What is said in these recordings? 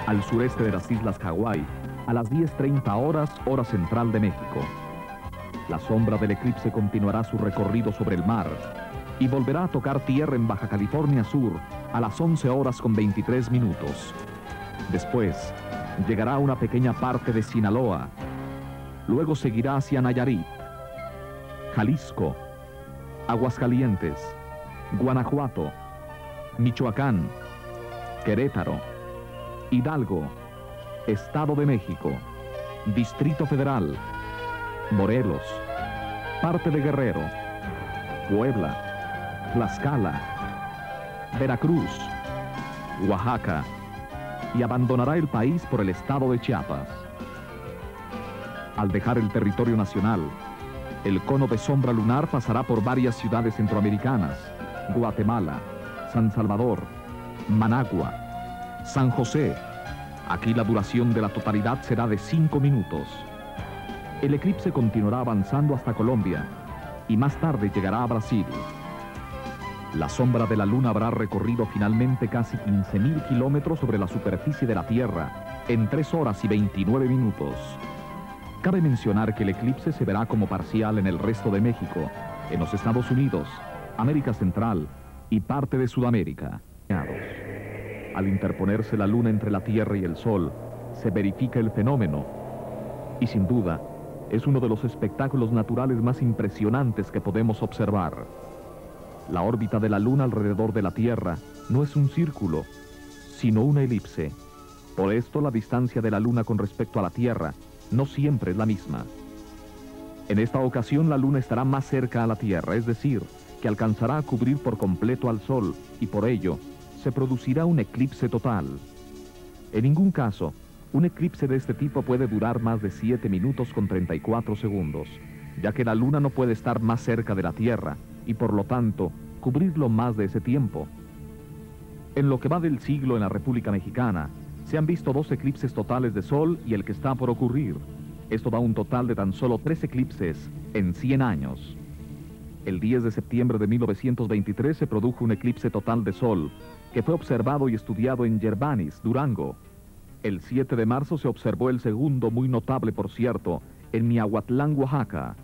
al sureste de las Islas Hawái, a las 10:30 horas, hora central de México. La sombra del eclipse continuará su recorrido sobre el mar y volverá a tocar tierra en Baja California Sur a las 11 horas con 23 minutos. Después, llegará a una pequeña parte de Sinaloa. Luego seguirá hacia Nayarit, Jalisco, Aguascalientes, Guanajuato, Michoacán, Querétaro, Hidalgo, Estado de México, Distrito Federal, Morelos, parte de Guerrero, Puebla, Tlaxcala, Veracruz, Oaxaca, y abandonará el país por el estado de Chiapas. Al dejar el territorio nacional, el cono de sombra lunar pasará por varias ciudades centroamericanas: Guatemala, San Salvador, Managua, San José. Aquí la duración de la totalidad será de 5 minutos. El eclipse continuará avanzando hasta Colombia y más tarde llegará a Brasil. La sombra de la luna habrá recorrido finalmente casi 15.000 kilómetros sobre la superficie de la Tierra en 3 horas y 29 minutos. Cabe mencionar que el eclipse se verá como parcial en el resto de México, en los Estados Unidos, América Central y parte de Sudamérica. Al interponerse la luna entre la Tierra y el Sol, se verifica el fenómeno y sin duda es uno de los espectáculos naturales más impresionantes que podemos observar. La órbita de la luna alrededor de la Tierra no es un círculo, sino una elipse. Por esto la distancia de la luna con respecto a la Tierra no siempre es la misma. En esta ocasión la luna estará más cerca a la Tierra, es decir, que alcanzará a cubrir por completo al Sol y por ello se producirá un eclipse total. En ningún caso, un eclipse de este tipo puede durar más de 7 minutos con 34 segundos, ya que la luna no puede estar más cerca de la Tierra y por lo tanto cubrirlo más de ese tiempo. En lo que va del siglo en la República Mexicana, se han visto 2 eclipses totales de Sol y el que está por ocurrir. Esto da un total de tan solo 3 eclipses en 100 años. El 10 de septiembre de 1923 se produjo un eclipse total de Sol, que fue observado y estudiado en Yerbanis, Durango. El 7 de marzo se observó el segundo, muy notable por cierto, en Miahuatlán, Oaxaca.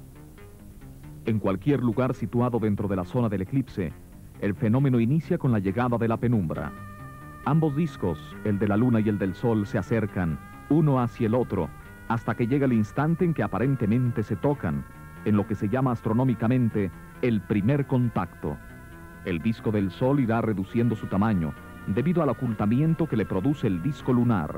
En cualquier lugar situado dentro de la zona del eclipse, el fenómeno inicia con la llegada de la penumbra. Ambos discos, el de la luna y el del sol, se acercan, uno hacia el otro, hasta que llega el instante en que aparentemente se tocan, en lo que se llama astronómicamente el primer contacto. El disco del sol irá reduciendo su tamaño, debido al ocultamiento que le produce el disco lunar.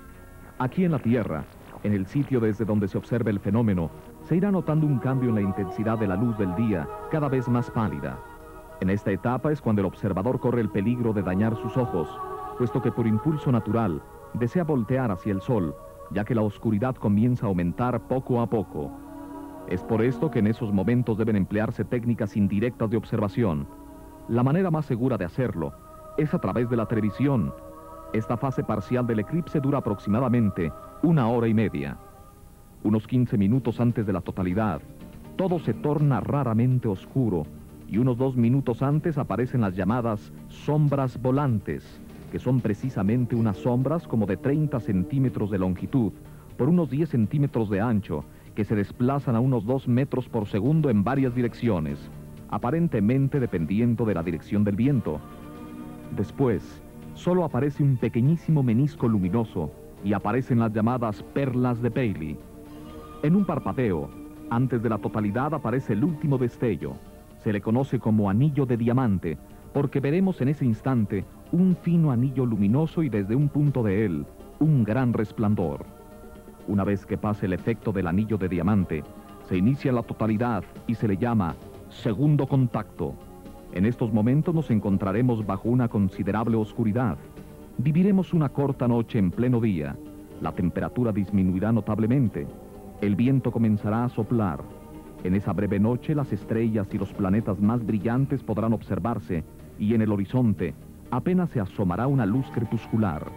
Aquí en la Tierra, en el sitio desde donde se observa el fenómeno, se irá notando un cambio en la intensidad de la luz del día, cada vez más pálida. En esta etapa es cuando el observador corre el peligro de dañar sus ojos, puesto que por impulso natural desea voltear hacia el sol, ya que la oscuridad comienza a aumentar poco a poco. Es por esto que en esos momentos deben emplearse técnicas indirectas de observación. La manera más segura de hacerlo es a través de la televisión. Esta fase parcial del eclipse dura aproximadamente 1 hora y media. Unos 15 minutos antes de la totalidad, todo se torna raramente oscuro y unos 2 minutos antes aparecen las llamadas sombras volantes, que son precisamente unas sombras como de 30 centímetros de longitud por unos 10 centímetros de ancho, que se desplazan a unos 2 metros por segundo en varias direcciones, aparentemente dependiendo de la dirección del viento. Después, solo aparece un pequeñísimo menisco luminoso y aparecen las llamadas perlas de Paley. En un parpadeo, antes de la totalidad aparece el último destello. Se le conoce como anillo de diamante, porque veremos en ese instante un fino anillo luminoso y desde un punto de él, un gran resplandor. Una vez que pase el efecto del anillo de diamante, se inicia la totalidad y se le llama segundo contacto. En estos momentos nos encontraremos bajo una considerable oscuridad. Viviremos una corta noche en pleno día. La temperatura disminuirá notablemente. El viento comenzará a soplar. En esa breve noche las estrellas y los planetas más brillantes podrán observarse y en el horizonte apenas se asomará una luz crepuscular.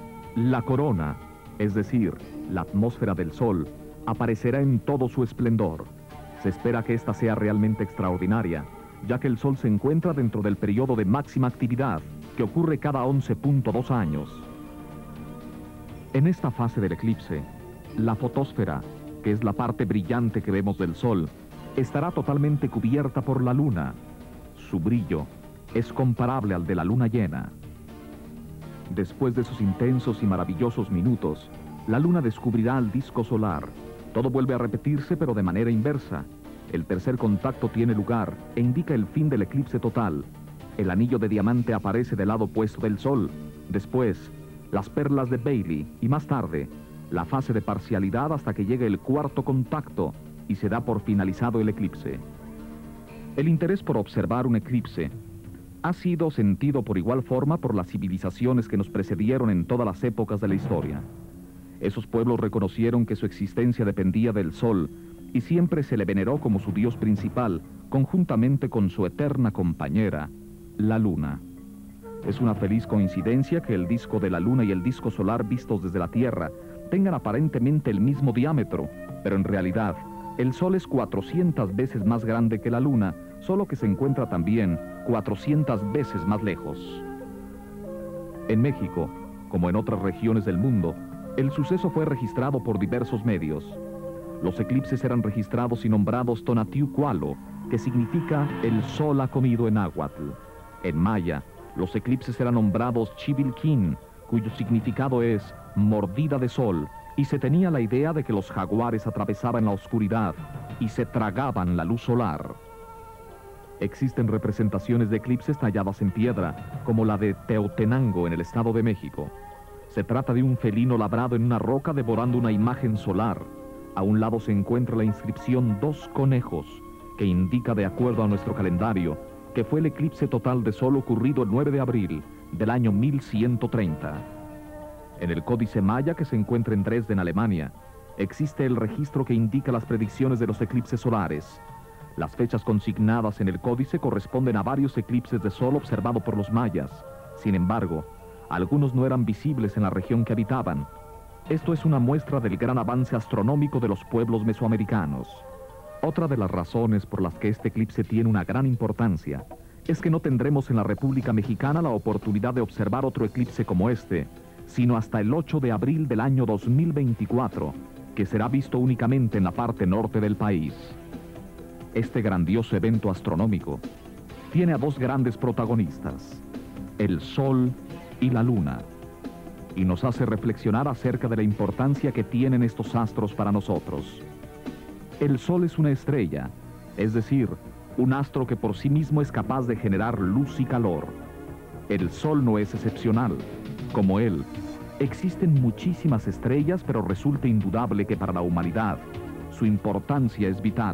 La corona, es decir, la atmósfera del Sol, aparecerá en todo su esplendor. Se espera que esta sea realmente extraordinaria, ya que el Sol se encuentra dentro del periodo de máxima actividad, que ocurre cada 11.2 años. En esta fase del eclipse, la fotosfera, que es la parte brillante que vemos del Sol, estará totalmente cubierta por la Luna. Su brillo es comparable al de la luna llena. Después de esos intensos y maravillosos minutos, la Luna descubrirá el disco solar. Todo vuelve a repetirse, pero de manera inversa. El tercer contacto tiene lugar e indica el fin del eclipse total. El anillo de diamante aparece del lado opuesto del Sol. Después, las perlas de Bailey y más tarde, la fase de parcialidad hasta que llegue el cuarto contacto y se da por finalizado el eclipse. El interés por observar un eclipse ha sido sentido por igual forma por las civilizaciones que nos precedieron en todas las épocas de la historia. Esos pueblos reconocieron que su existencia dependía del Sol y siempre se le veneró como su dios principal, conjuntamente con su eterna compañera, la Luna. Es una feliz coincidencia que el disco de la Luna y el disco solar vistos desde la Tierra tengan aparentemente el mismo diámetro, pero en realidad el Sol es 400 veces más grande que la Luna, solo que se encuentra también 400 veces más lejos. En México, como en otras regiones del mundo, el suceso fue registrado por diversos medios. Los eclipses eran registrados y nombrados Tonatiuh-Cualo, que significa el sol ha comido en náhuatl. En maya, los eclipses eran nombrados Chivilquín, cuyo significado es mordida de sol, y se tenía la idea de que los jaguares atravesaban la oscuridad y se tragaban la luz solar. Existen representaciones de eclipses talladas en piedra, como la de Teotenango en el Estado de México. Se trata de un felino labrado en una roca devorando una imagen solar. A un lado se encuentra la inscripción 2 conejos, que indica, de acuerdo a nuestro calendario, que fue el eclipse total de sol ocurrido el 9 de abril del año 1130. En el Códice Maya, que se encuentra en Dresden, Alemania, existe el registro que indica las predicciones de los eclipses solares. Las fechas consignadas en el códice corresponden a varios eclipses de sol observados por los mayas. Sin embargo, algunos no eran visibles en la región que habitaban. Esto es una muestra del gran avance astronómico de los pueblos mesoamericanos. Otra de las razones por las que este eclipse tiene una gran importancia es que no tendremos en la República Mexicana la oportunidad de observar otro eclipse como este, sino hasta el 8 de abril del año 2024, que será visto únicamente en la parte norte del país. Este grandioso evento astronómico tiene a dos grandes protagonistas, el Sol y la Luna, y nos hace reflexionar acerca de la importancia que tienen estos astros para nosotros. El Sol es una estrella, es decir, un astro que por sí mismo es capaz de generar luz y calor. El Sol no es excepcional. Como él, existen muchísimas estrellas, pero resulta indudable que para la humanidad su importancia es vital.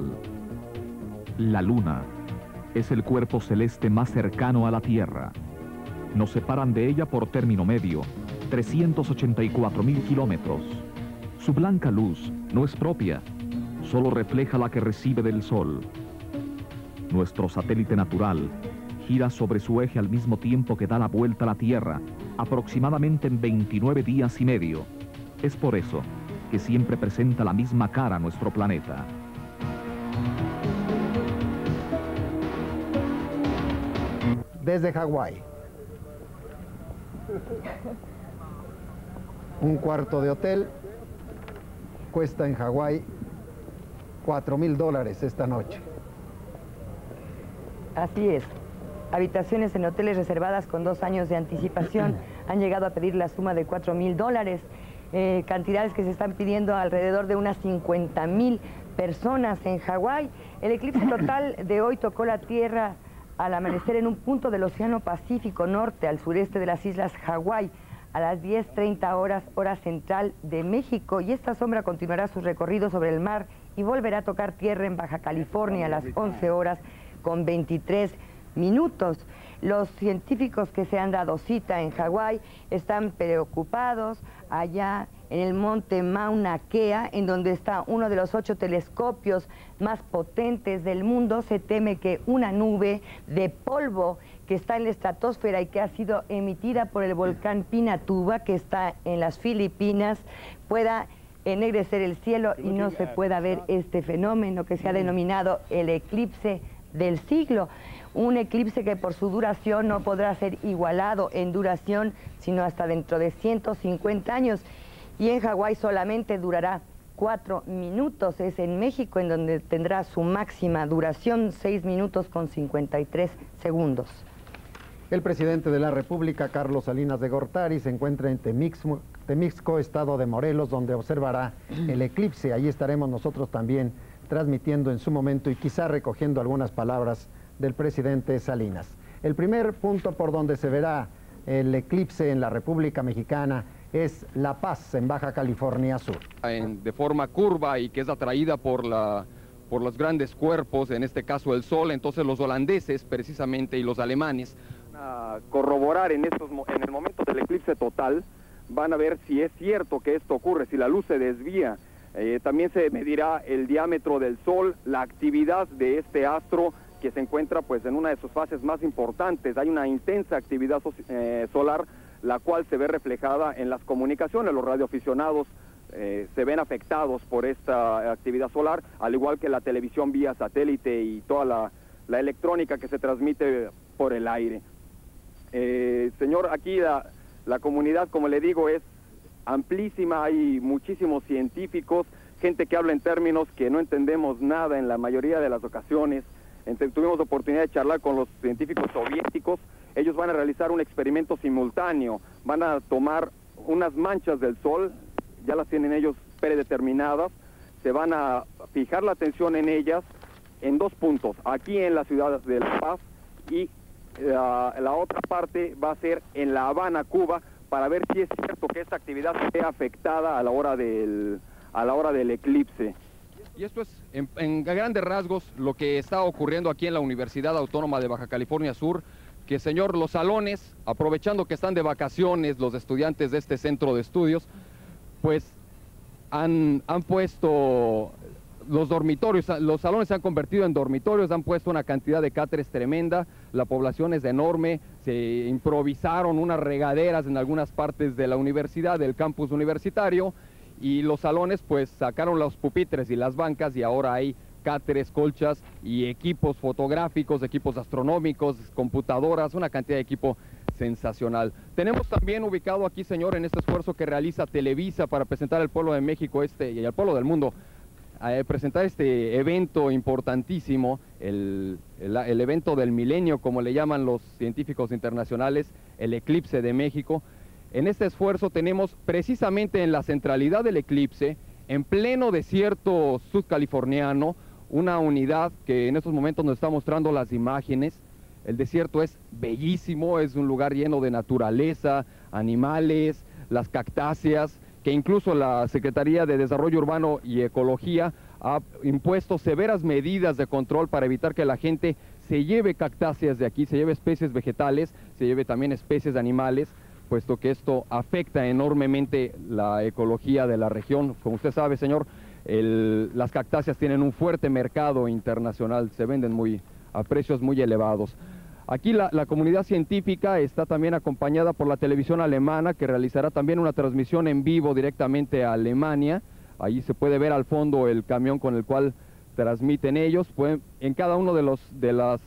La Luna es el cuerpo celeste más cercano a la Tierra. Nos separan de ella por término medio 384.000 kilómetros. Su blanca luz no es propia, solo refleja la que recibe del Sol. Nuestro satélite natural gira sobre su eje al mismo tiempo que da la vuelta a la Tierra, aproximadamente en 29 días y medio. Es por eso que siempre presenta la misma cara a nuestro planeta. Desde Hawái. Un cuarto de hotel cuesta en Hawái $4,000 esta noche. Así es. Habitaciones en hoteles reservadas con 2 años de anticipación han llegado a pedir la suma de $4,000. Cantidades que se están pidiendo alrededor de unas 50,000 personas en Hawái. El eclipse total de hoy tocó la Tierra al amanecer en un punto del Océano Pacífico Norte, al sureste de las islas Hawái, a las 10:30 horas, hora central de México, y esta sombra continuará su recorrido sobre el mar y volverá a tocar tierra en Baja California a las 11 horas con 23 minutos. Los científicos que se han dado cita en Hawái están preocupados allá en el monte Mauna Kea, en donde está uno de los 8 telescopios más potentes del mundo. Se teme que una nube de polvo que está en la estratosfera y que ha sido emitida por el volcán Pinatubo, que está en las Filipinas, pueda ennegrecer el cielo y no se pueda ver este fenómeno que se ha denominado el eclipse del siglo. Un eclipse que por su duración no podrá ser igualado en duración sino hasta dentro de 150 años. y en Hawái solamente durará 4 minutos. Es en México en donde tendrá su máxima duración, 6 minutos con 53 segundos. El presidente de la República, Carlos Salinas de Gortari, se encuentra en Temixco, estado de Morelos, donde observará el eclipse. Allí estaremos nosotros también transmitiendo en su momento y quizá recogiendo algunas palabras del presidente Salinas. El primer punto por donde se verá el eclipse en la República Mexicana es La Paz, en Baja California Sur. De forma curva y que es atraída por los grandes cuerpos, en este caso el Sol. Entonces los holandeses precisamente y los alemanes van a corroborar en el momento del eclipse total, van a ver si es cierto que esto ocurre, si la luz se desvía. También se medirá el diámetro del Sol, la actividad de este astro que se encuentra pues en una de sus fases más importantes. Hay una intensa actividad solar, la cual se ve reflejada en las comunicaciones. Los radioaficionados se ven afectados por esta actividad solar, al igual que la televisión vía satélite y toda la electrónica que se transmite por el aire. Señor, aquí la comunidad, como le digo, es amplísima, hay muchísimos científicos, gente que habla en términos que no entendemos nada en la mayoría de las ocasiones. Tuvimos oportunidad de charlar con los científicos soviéticos. Ellos van a realizar un experimento simultáneo, van a tomar unas manchas del Sol, ya las tienen ellos predeterminadas, se van a fijar la atención en ellas en 2 puntos, aquí en la ciudad de La Paz, y la otra parte va a ser en La Habana, Cuba, para ver si es cierto que esta actividad sea afectada a la hora del eclipse. Y esto es, en grandes rasgos, lo que está ocurriendo aquí en la Universidad Autónoma de Baja California Sur, que, señor, los salones, aprovechando que están de vacaciones los estudiantes de este centro de estudios, pues han puesto los dormitorios, los salones se han convertido en dormitorios, han puesto una cantidad de cáteres tremenda, la población es enorme, se improvisaron unas regaderas en algunas partes de la universidad, del campus universitario, y los salones pues sacaron los pupitres y las bancas y ahora hay cáteres, colchas y equipos fotográficos, equipos astronómicos, computadoras, una cantidad de equipo sensacional. Tenemos también ubicado aquí, señor, en este esfuerzo que realiza Televisa para presentar al pueblo de México y al pueblo del mundo, presentar este evento importantísimo, el evento del milenio, como le llaman los científicos internacionales, el eclipse de México. En este esfuerzo tenemos precisamente en la centralidad del eclipse, en pleno desierto sudcaliforniano, una unidad que en estos momentos nos está mostrando las imágenes. El desierto es bellísimo, es un lugar lleno de naturaleza, animales, las cactáceas, que incluso la Secretaría de Desarrollo Urbano y Ecología ha impuesto severas medidas de control para evitar que la gente se lleve cactáceas de aquí, se lleve especies vegetales, se lleve también especies de animales, puesto que esto afecta enormemente la ecología de la región. Como usted sabe, señor, las cactáceas tienen un fuerte mercado internacional, se venden a precios muy elevados. Aquí la comunidad científica está también acompañada por la televisión alemana, que realizará también una transmisión en vivo directamente a Alemania. Ahí se puede ver al fondo el camión con el cual transmiten ellos. En cada uno de las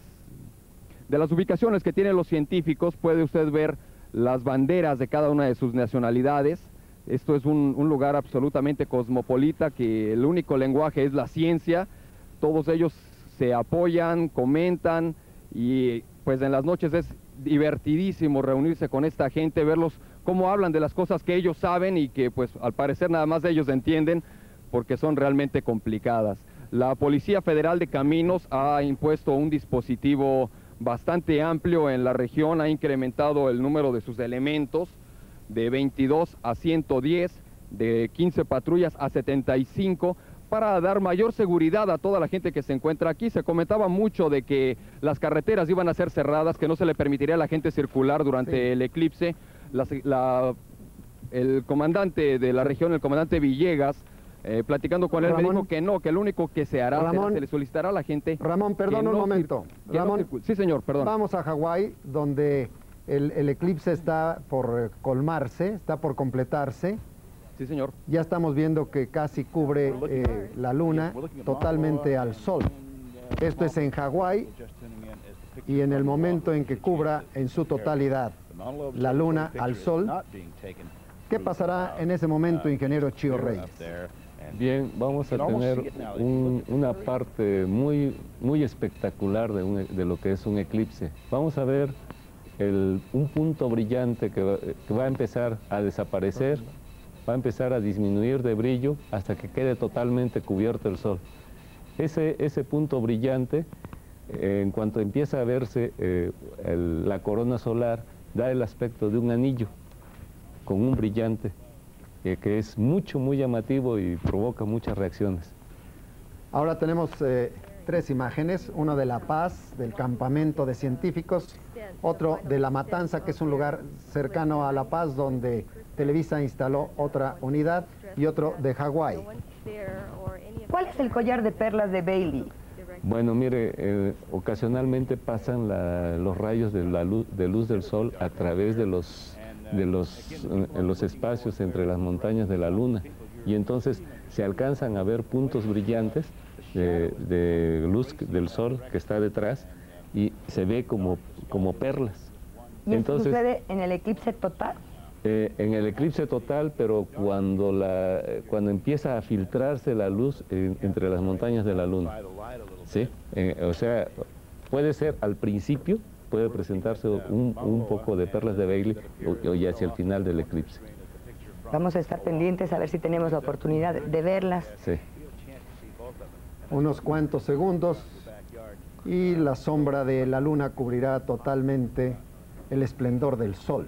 ubicaciones que tienen los científicos puede usted ver las banderas de cada una de sus nacionalidades. Esto es un lugar absolutamente cosmopolita, que el único lenguaje es la ciencia. Todos ellos se apoyan, comentan, y pues en las noches es divertidísimo reunirse con esta gente, verlos cómo hablan de las cosas que ellos saben y que pues al parecer nada más ellos entienden, porque son realmente complicadas. La Policía Federal de Caminos ha impuesto un dispositivo bastante amplio en la región, ha incrementado el número de sus elementos de 22 a 110, de 15 patrullas a 75, para dar mayor seguridad a toda la gente que se encuentra aquí. Se comentaba mucho de que las carreteras iban a ser cerradas, que no se le permitiría a la gente circular durante el eclipse. El comandante de la región, el comandante Villegas, platicando con él, me dijo que no, que lo único que se hará, se le solicitará a la gente... Ramón, perdón un momento. Ramón, sí, señor, perdón. Vamos a Hawái, donde el eclipse está por colmarse, está por completarse. Sí, señor. Ya estamos viendo que casi cubre la luna totalmente al sol. Esto es en Hawái, y en el momento en que cubra en su totalidad la luna al sol, ¿Qué pasará en ese momento, ingeniero Chío Reyes? Bien, vamos a tener una parte muy espectacular de lo que es un eclipse. Vamos a ver un punto brillante que va a empezar a desaparecer, va a empezar a disminuir de brillo hasta que quede totalmente cubierto el sol. Ese punto brillante, en cuanto empieza a verse la corona solar, da el aspecto de un anillo con un brillante que es muy llamativo y provoca muchas reacciones. Ahora tenemos tres imágenes, una de La Paz, del campamento de científicos, otro de La Matanza, que es un lugar cercano a La Paz donde Televisa instaló otra unidad, y otro de Hawái. ¿Cuál es el collar de perlas de Bailey? Bueno, mire, ocasionalmente pasan los rayos de luz del sol a través de los espacios entre las montañas de la luna, y entonces se alcanzan a ver puntos brillantes de luz del sol que está detrás y se ve como perlas. ¿Y esto sucede en el eclipse total? En el eclipse total, pero cuando empieza a filtrarse la luz entre las montañas de la luna. ¿Sí? O sea, puede ser al principio, puede presentarse un poco de perlas de Bailey y hacia el final del eclipse. Vamos a estar pendientes a ver si tenemos la oportunidad de verlas. Sí. Unos cuantos segundos y la sombra de la luna cubrirá totalmente el esplendor del sol.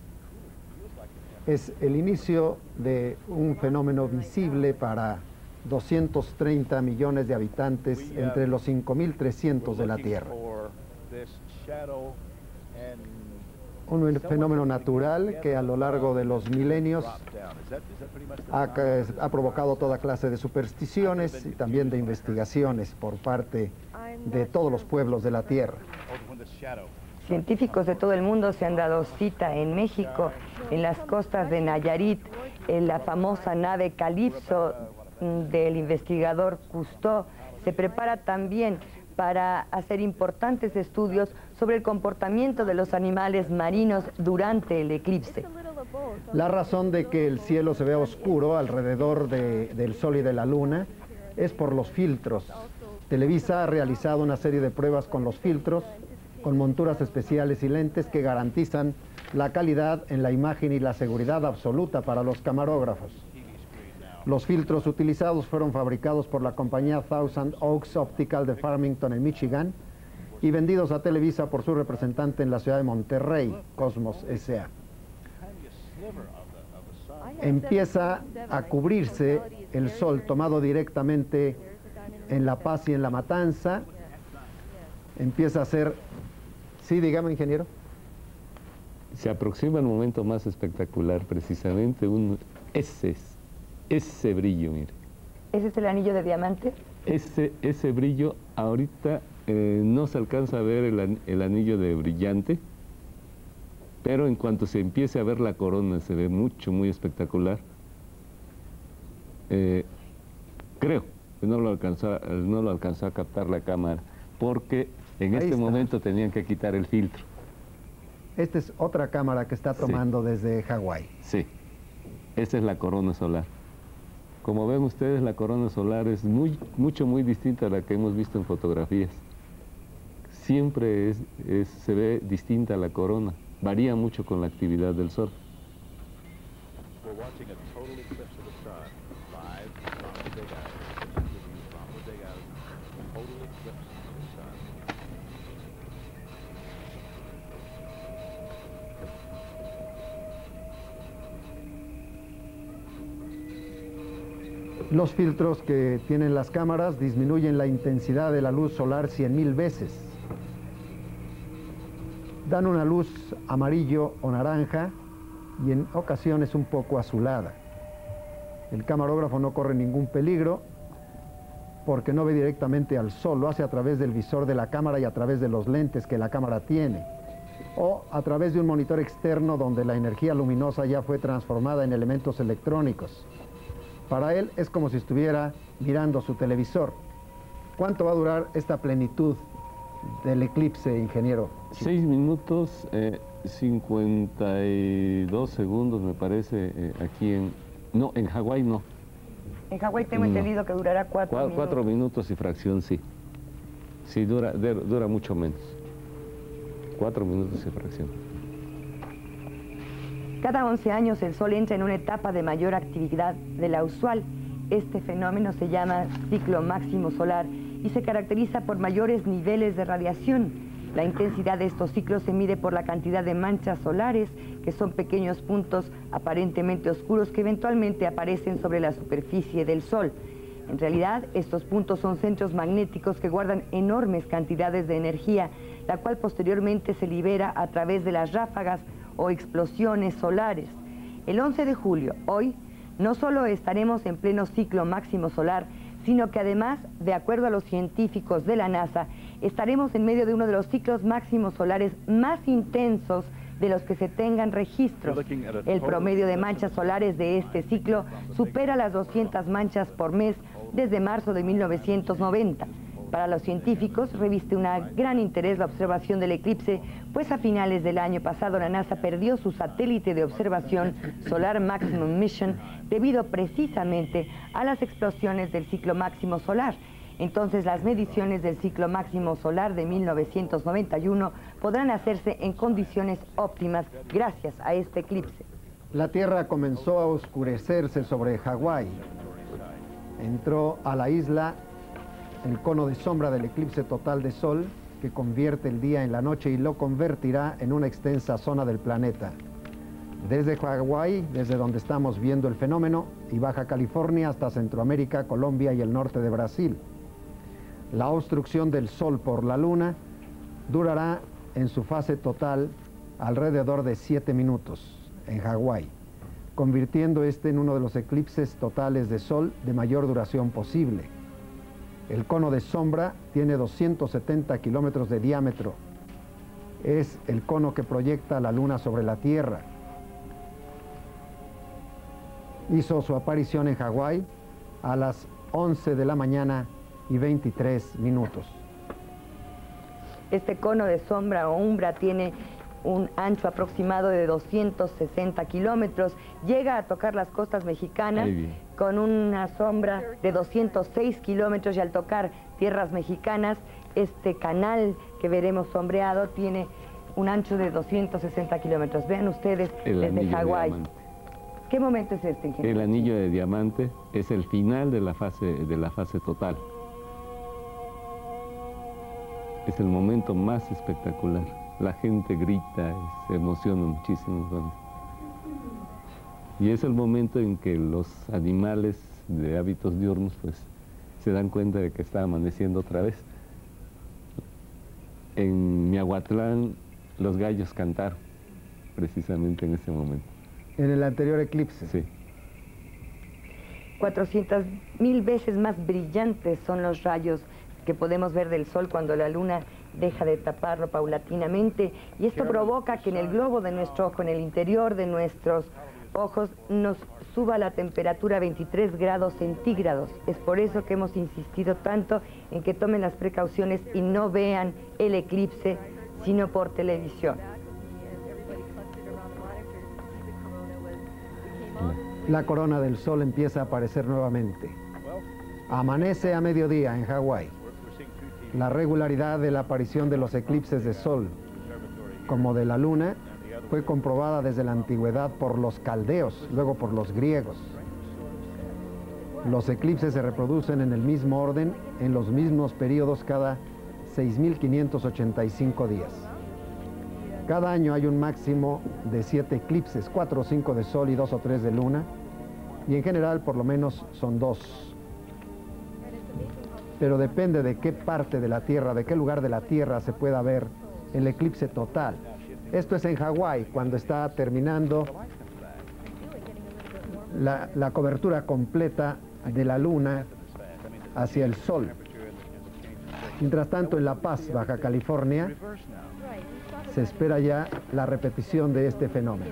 Es el inicio de un fenómeno visible para 230 millones de habitantes entre los 5.300 de la Tierra. Un fenómeno natural que a lo largo de los milenios ha provocado toda clase de supersticiones y también de investigaciones por parte de todos los pueblos de la Tierra. Científicos de todo el mundo se han dado cita en México, en las costas de Nayarit, en la famosa nave Calipso del investigador Cousteau. Se prepara también para hacer importantes estudios sobre el comportamiento de los animales marinos durante el eclipse. La razón de que el cielo se vea oscuro alrededor del Sol y de la Luna es por los filtros. Televisa ha realizado una serie de pruebas con los filtros, con monturas especiales y lentes que garantizan la calidad en la imagen y la seguridad absoluta para los camarógrafos. Los filtros utilizados fueron fabricados por la compañía Thousand Oaks Optical de Farmington, en Michigan, y vendidos a Televisa por su representante en la ciudad de Monterrey, Cosmos S.A. Empieza a cubrirse el sol tomado directamente en La Paz y en La Matanza. Empieza a ser... Sí, dígame, ingeniero. Se aproxima el momento más espectacular, precisamente ese brillo, mire. ¿Ese es el anillo de diamante? Ese brillo, ahorita no se alcanza a ver el anillo de brillante, pero en cuanto se empiece a ver la corona se ve muy espectacular. Creo que no lo alcanzó a captar la cámara, porque en este momento tenían que quitar el filtro. Esta es otra cámara que está tomando desde Hawái. Sí, esa es la corona solar. Como ven ustedes, la corona solar es muy distinta a la que hemos visto en fotografías. Siempre se ve distinta la corona, varía mucho con la actividad del sol. Los filtros que tienen las cámaras disminuyen la intensidad de la luz solar 100.000 veces. Dan una luz amarillo o naranja y en ocasiones un poco azulada. El camarógrafo no corre ningún peligro porque no ve directamente al sol, lo hace a través del visor de la cámara y a través de los lentes que la cámara tiene, o a través de un monitor externo donde la energía luminosa ya fue transformada en elementos electrónicos. Para él es como si estuviera mirando su televisor. ¿Cuánto va a durar esta plenitud del eclipse, ingeniero? 6 minutos 52 segundos me parece aquí en... No, en Hawái no. En Hawái tengo entendido que durará 4 minutos. 4 minutos y fracción, sí. Sí, dura mucho menos. 4 minutos y fracción. Cada 11 años el Sol entra en una etapa de mayor actividad de la usual. Este fenómeno se llama ciclo máximo solar y se caracteriza por mayores niveles de radiación. La intensidad de estos ciclos se mide por la cantidad de manchas solares, que son pequeños puntos aparentemente oscuros que eventualmente aparecen sobre la superficie del Sol. En realidad, estos puntos son centros magnéticos que guardan enormes cantidades de energía, la cual posteriormente se libera a través de las ráfagas o explosiones solares. El 11 de julio, hoy, no solo estaremos en pleno ciclo máximo solar, sino que además, de acuerdo a los científicos de la NASA, estaremos en medio de uno de los ciclos máximos solares más intensos de los que se tengan registros. El promedio de manchas solares de este ciclo supera las 200 manchas por mes desde marzo de 1990. Para los científicos reviste un gran interés la observación del eclipse, pues a finales del año pasado la NASA perdió su satélite de observación Solar Maximum Mission debido precisamente a las explosiones del ciclo máximo solar. Entonces las mediciones del ciclo máximo solar de 1991 podrán hacerse en condiciones óptimas gracias a este eclipse. La Tierra comenzó a oscurecerse sobre Hawái. Entró a la isla el cono de sombra del eclipse total de Sol, que convierte el día en la noche y lo convertirá en una extensa zona del planeta. Desde Hawái, desde donde estamos viendo el fenómeno, y Baja California hasta Centroamérica, Colombia y el norte de Brasil. La obstrucción del Sol por la Luna durará en su fase total alrededor de 7 minutos en Hawái, convirtiendo este en uno de los eclipses totales de Sol de mayor duración posible. El cono de sombra tiene 270 kilómetros de diámetro. Es el cono que proyecta la Luna sobre la Tierra. Hizo su aparición en Hawái a las 11 de la mañana y 23 minutos. Este cono de sombra o umbra tiene un ancho aproximado de 260 kilómetros, llega a tocar las costas mexicanas con una sombra de 206 kilómetros y al tocar tierras mexicanas, este canal que veremos sombreado tiene un ancho de 260 kilómetros. Vean ustedes desde Hawái. ¿Qué momento es este, ingeniero? El anillo de diamante es el final de la fase total. Es el momento más espectacular. La gente grita, se emociona muchísimo. Y es el momento en que los animales de hábitos diurnos pues, se dan cuenta de que está amaneciendo otra vez. En Miahuatlán los gallos cantaron precisamente en ese momento. En el anterior eclipse. Sí. 400.000 veces más brillantes son los rayos que podemos ver del Sol cuando la Luna deja de taparlo paulatinamente, y esto provoca que en el globo de nuestro ojo, en el interior de nuestros ojos, nos suba la temperatura a 23 grados centígrados. Es por eso que hemos insistido tanto en que tomen las precauciones y no vean el eclipse, sino por televisión. La corona del Sol empieza a aparecer nuevamente. Amanece a mediodía en Hawái. La regularidad de la aparición de los eclipses de Sol, como de la Luna, fue comprobada desde la antigüedad por los caldeos, luego por los griegos. Los eclipses se reproducen en el mismo orden, en los mismos periodos cada 6.585 días. Cada año hay un máximo de 7 eclipses, 4 o 5 de Sol y 2 o 3 de Luna, y en general por lo menos son 2. Pero depende de qué parte de la Tierra, de qué lugar de la Tierra se pueda ver el eclipse total. Esto es en Hawái, cuando está terminando la cobertura completa de la Luna hacia el Sol. Mientras tanto, en La Paz, Baja California, se espera ya la repetición de este fenómeno.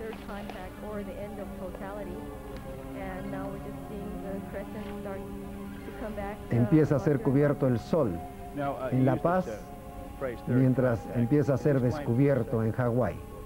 Empieza a ser cubierto el Sol en La Paz, mientras empieza a ser descubierto en Hawái.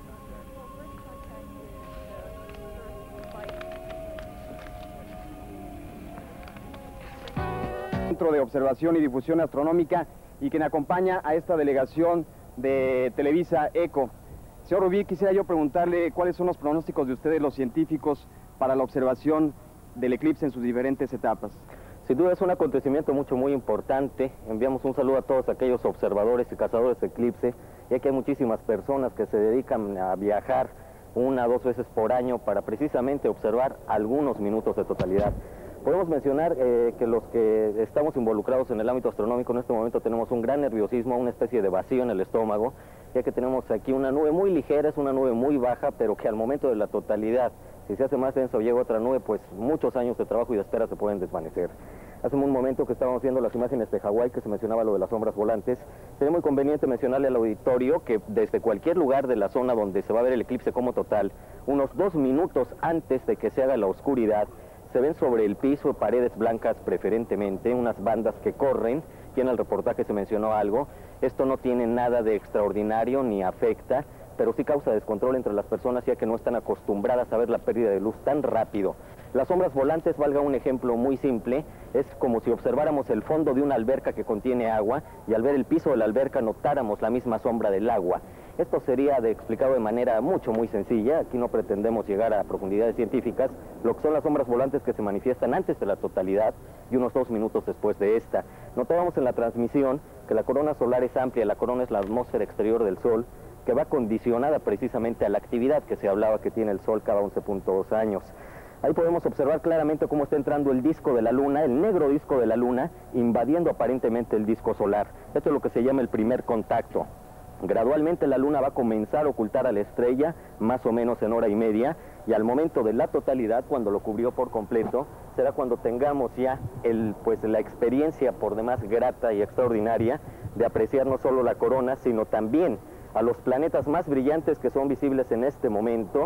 Centro de Observación y Difusión Astronómica y quien acompaña a esta delegación de Televisa Eco. Señor Rubí, quisiera yo preguntarle cuáles son los pronósticos de ustedes, los científicos, para la observación del eclipse en sus diferentes etapas. Sin duda es un acontecimiento muy importante. Enviamos un saludo a todos aquellos observadores y cazadores de eclipse, ya que hay muchísimas personas que se dedican a viajar 1 o 2 veces por año para precisamente observar algunos minutos de totalidad. Podemos mencionar que los que estamos involucrados en el ámbito astronómico en este momento tenemos un gran nerviosismo, una especie de vacío en el estómago, ya que tenemos aquí una nube muy ligera, es una nube muy baja, pero que al momento de la totalidad, si se hace más denso o llega otra nube, pues muchos años de trabajo y de espera se pueden desvanecer. Hace un momento que estábamos viendo las imágenes de Hawái, que se mencionaba lo de las sombras volantes, sería muy conveniente mencionarle al auditorio que desde cualquier lugar de la zona donde se va a ver el eclipse como total, unos 2 minutos antes de que se haga la oscuridad, se ven sobre el piso paredes blancas preferentemente, unas bandas que corren, y en el reportaje se mencionó algo. Esto no tiene nada de extraordinario ni afecta, pero sí causa descontrol entre las personas ya que no están acostumbradas a ver la pérdida de luz tan rápido. Las sombras volantes, valga un ejemplo muy simple, es como si observáramos el fondo de una alberca que contiene agua y al ver el piso de la alberca notáramos la misma sombra del agua. Esto sería explicado de manera muy sencilla. Aquí no pretendemos llegar a profundidades científicas. Lo que son las sombras volantes que se manifiestan antes de la totalidad y unos 2 minutos después de esta. Notábamos en la transmisión que la corona solar es amplia, la corona es la atmósfera exterior del Sol, que va condicionada precisamente a la actividad que se hablaba que tiene el Sol cada 11.2 años. Ahí podemos observar claramente cómo está entrando el disco de la Luna, el negro disco de la Luna, invadiendo aparentemente el disco solar. Esto es lo que se llama el primer contacto. Gradualmente la Luna va a comenzar a ocultar a la estrella, más o menos en 1 hora y media, y al momento de la totalidad, cuando lo cubrió por completo, será cuando tengamos ya la experiencia por demás grata y extraordinaria de apreciar no solo la corona, sino también a los planetas más brillantes que son visibles en este momento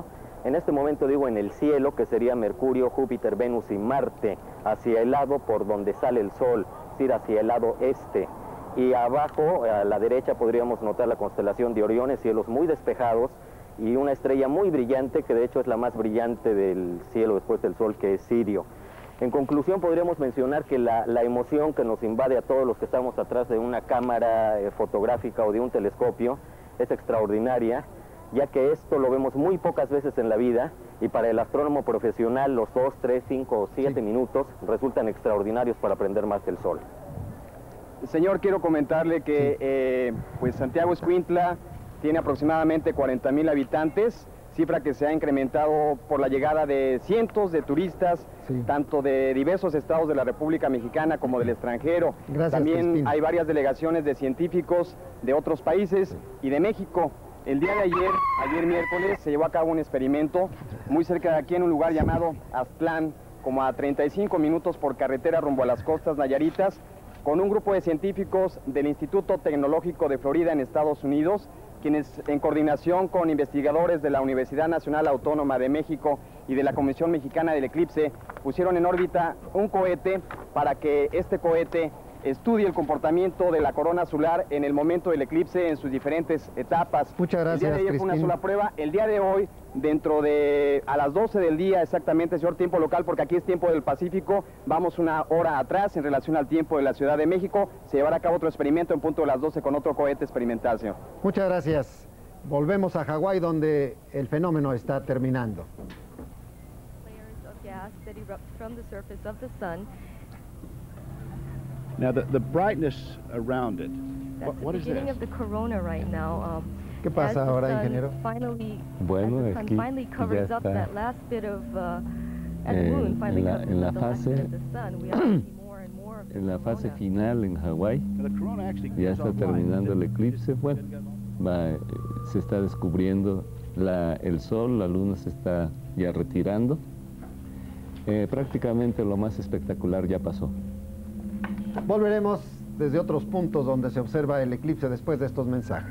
digo en el cielo, que sería Mercurio, Júpiter, Venus y Marte, hacia el lado por donde sale el Sol, es decir, hacia el lado este. Y abajo, a la derecha, podríamos notar la constelación de Orión, cielos muy despejados, y una estrella muy brillante, que de hecho es la más brillante del cielo después del Sol, que es Sirio. En conclusión, podríamos mencionar que la emoción que nos invade a todos los que estamos atrás de una cámara fotográfica o de un telescopio es extraordinaria, ya que esto lo vemos muy pocas veces en la vida, y para el astrónomo profesional los 2, 3, 5 o 7 minutos resultan extraordinarios para aprender más del Sol. Señor, quiero comentarle que Santiago Escuintla tiene aproximadamente 40,000 habitantes, cifra que se ha incrementado por la llegada de cientos de turistas, tanto de diversos estados de la República Mexicana como del extranjero. Gracias, también Cristina. hay varias delegaciones de científicos de otros países y de México. El día de ayer miércoles, se llevó a cabo un experimento muy cerca de aquí en un lugar llamado Aztlán, como a 35 minutos por carretera rumbo a las costas nayaritas, con un grupo de científicos del Instituto Tecnológico de Florida en Estados Unidos, quienes en coordinación con investigadores de la Universidad Nacional Autónoma de México y de la Comisión Mexicana del Eclipse, pusieron en órbita un cohete para que este cohete estudie el comportamiento de la corona solar en el momento del eclipse en sus diferentes etapas. Muchas gracias, El día de ayer fue una sola prueba. El día de hoy, a las 12 del día exactamente, señor, tiempo local, porque aquí es tiempo del Pacífico, vamos 1 hora atrás en relación al tiempo de la Ciudad de México. Se llevará a cabo otro experimento en punto de las 12 con otro cohete experimental, señor. Muchas gracias. Volvemos a Hawái, donde el fenómeno está terminando. Now, the brightness around it, what is this? Of the corona right now. ¿Qué pasa ahora, ingeniero? Bueno, aquí ya está en la fase final en Hawái. Ya está terminando el eclipse. Bueno, se está descubriendo el sol, la luna se está ya retirando. Prácticamente lo más espectacular ya pasó. Volveremos desde otros puntos donde se observa el eclipse después de estos mensajes.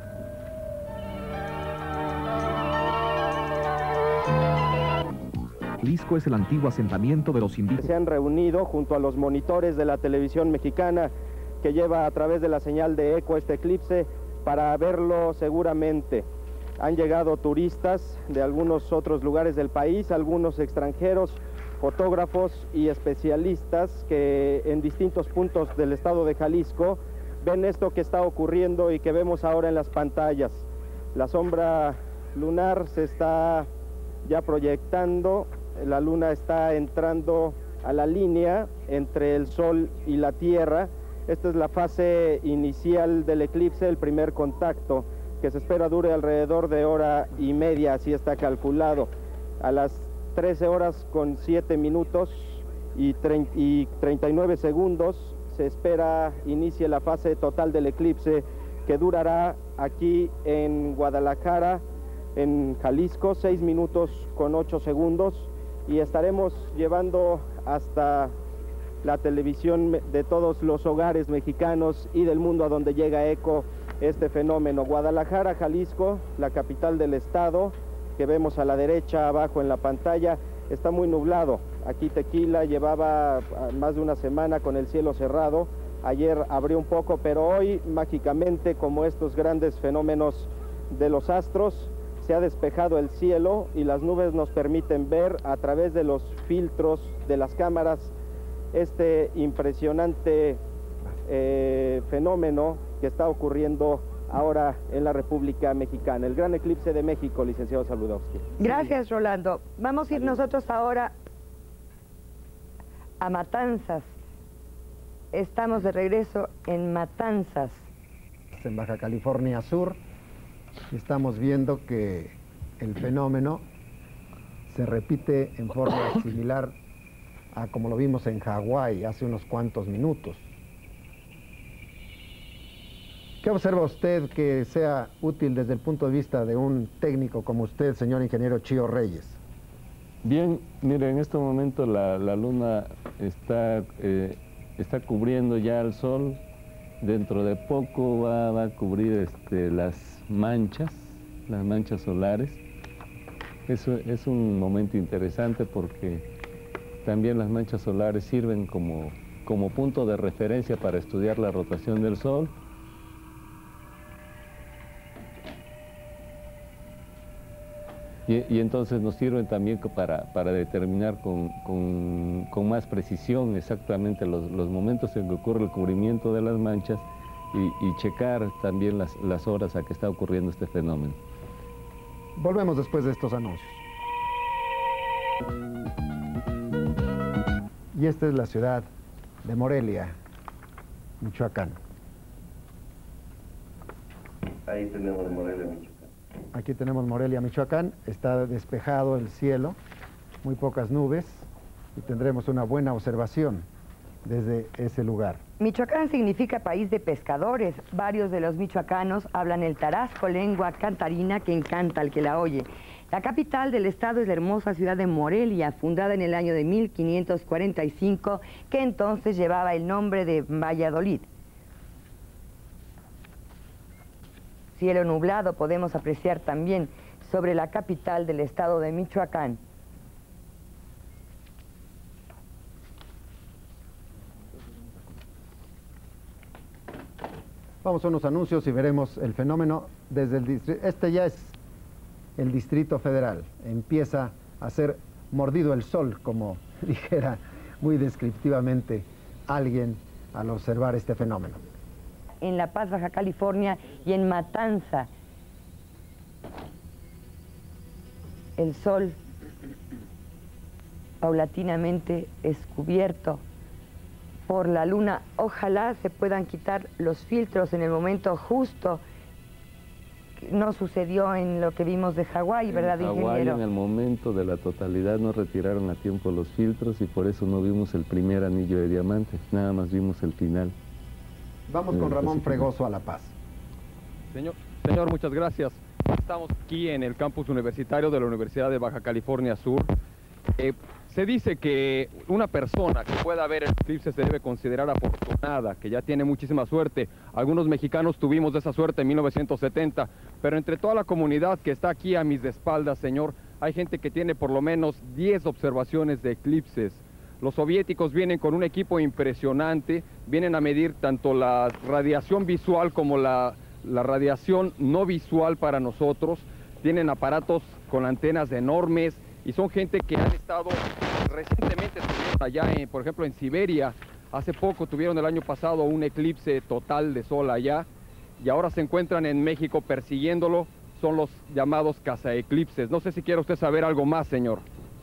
Jalisco es el antiguo asentamiento de los indígenas. Se han reunido junto a los monitores de la televisión mexicana que lleva a través de la señal de eco este eclipse para verlo seguramente. Han llegado turistas de algunos otros lugares del país, algunos extranjeros fotógrafos y especialistas que en distintos puntos del estado de Jalisco ven esto que está ocurriendo y que vemos ahora en las pantallas. La sombra lunar se está ya proyectando, la luna está entrando a la línea entre el Sol y la Tierra. Esta es la fase inicial del eclipse, el primer contacto, que se espera dure alrededor de hora y media, así está calculado. A las 13 horas con 7 minutos y 39 segundos se espera inicie la fase total del eclipse, que durará aquí en Guadalajara, en Jalisco, 6 minutos con 8 segundos, y estaremos llevando hasta la televisión de todos los hogares mexicanos y del mundo a donde llega eco este fenómeno. Guadalajara, Jalisco, la capital del estado, que vemos a la derecha abajo en la pantalla, está muy nublado. Aquí Tequila llevaba más de una semana con el cielo cerrado. Ayer abrió un poco, pero hoy mágicamente, como estos grandes fenómenos de los astros, se ha despejado el cielo y las nubes nos permiten ver a través de los filtros de las cámaras este impresionante fenómeno que está ocurriendo ahora en la República Mexicana, el gran eclipse de México, licenciado Saludowski. Gracias, Rolando. Vamos a ir nosotros ahora a Matanzas. Estamos de regreso en Matanzas. En Baja California Sur, estamos viendo que el fenómeno se repite en forma similar a como lo vimos en Hawái hace unos cuantos minutos. ¿Qué observa usted que sea útil desde el punto de vista de un técnico como usted, señor ingeniero Chío Reyes? Bien, mire, en este momento la luna está cubriendo ya al sol. Dentro de poco va a cubrir las manchas solares. Eso es un momento interesante porque también las manchas solares sirven como punto de referencia para estudiar la rotación del sol. Y entonces nos sirven también para determinar con más precisión exactamente los momentos en que ocurre el cubrimiento de las manchas y checar también las horas a que está ocurriendo este fenómeno. Volvemos después de estos anuncios. Y esta es la ciudad de Morelia, Michoacán. Ahí tenemos Morelia, Michoacán. Aquí tenemos Morelia, Michoacán. Está despejado el cielo, muy pocas nubes, y tendremos una buena observación desde ese lugar. Michoacán significa país de pescadores. Varios de los michoacanos hablan el tarasco, lengua cantarina que encanta al que la oye. La capital del estado es la hermosa ciudad de Morelia, fundada en el año de 1545, que entonces llevaba el nombre de Valladolid. Cielo nublado podemos apreciar también sobre la capital del estado de Michoacán. Vamos a unos anuncios y veremos el fenómeno desde el distrito. Este ya es el Distrito Federal. Empieza a ser mordido el sol, como dijera muy descriptivamente alguien al observar este fenómeno. En La Paz, Baja California, y en Matanza, el sol paulatinamente es cubierto por la luna. Ojalá se puedan quitar los filtros en el momento justo. No sucedió en lo que vimos de Hawái, ¿verdad, ingeniero? Hawái, en el momento de la totalidad, no retiraron a tiempo los filtros y por eso no vimos el primer anillo de diamante, nada más vimos el final. Vamos con Ramón Fregoso a La Paz. Señor, muchas gracias. Estamos aquí en el campus universitario de la Universidad de Baja California Sur. Se dice que una persona que pueda ver el eclipse se debe considerar afortunada, que ya tiene muchísima suerte. Algunos mexicanos tuvimos esa suerte en 1970, pero entre toda la comunidad que está aquí a mis espaldas, señor, hay gente que tiene por lo menos 10 observaciones de eclipses. Los soviéticos vienen con un equipo impresionante, vienen a medir tanto la radiación visual como la radiación no visual para nosotros. Tienen aparatos con antenas enormes y son gente que han estado recientemente tuvieron allá, por ejemplo, en Siberia, hace poco tuvieron el año pasado un eclipse total de sol allá, y ahora se encuentran en México persiguiéndolo, son los llamados cazaeclipses. No sé si quiere usted saber algo más, señor.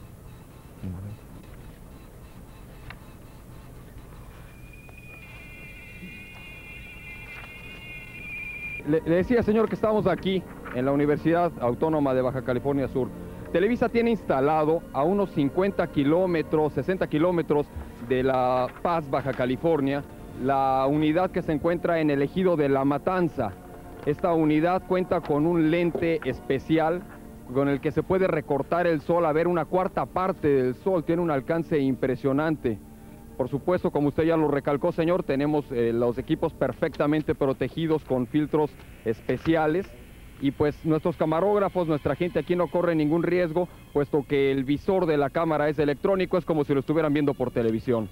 Le decía, señor, que estamos aquí en la Universidad Autónoma de Baja California Sur. Televisa tiene instalado a unos 50 kilómetros, 60 kilómetros de La Paz, Baja California, la unidad que se encuentra en el ejido de La Matanza. Esta unidad cuenta con un lente especial con el que se puede recortar el sol a ver una cuarta parte del sol. Tiene un alcance impresionante. Por supuesto, como usted ya lo recalcó, señor, tenemos los equipos perfectamente protegidos con filtros especiales. Y pues nuestros camarógrafos, nuestra gente aquí no corre ningún riesgo, puesto que el visor de la cámara es electrónico, es como si lo estuvieran viendo por televisión.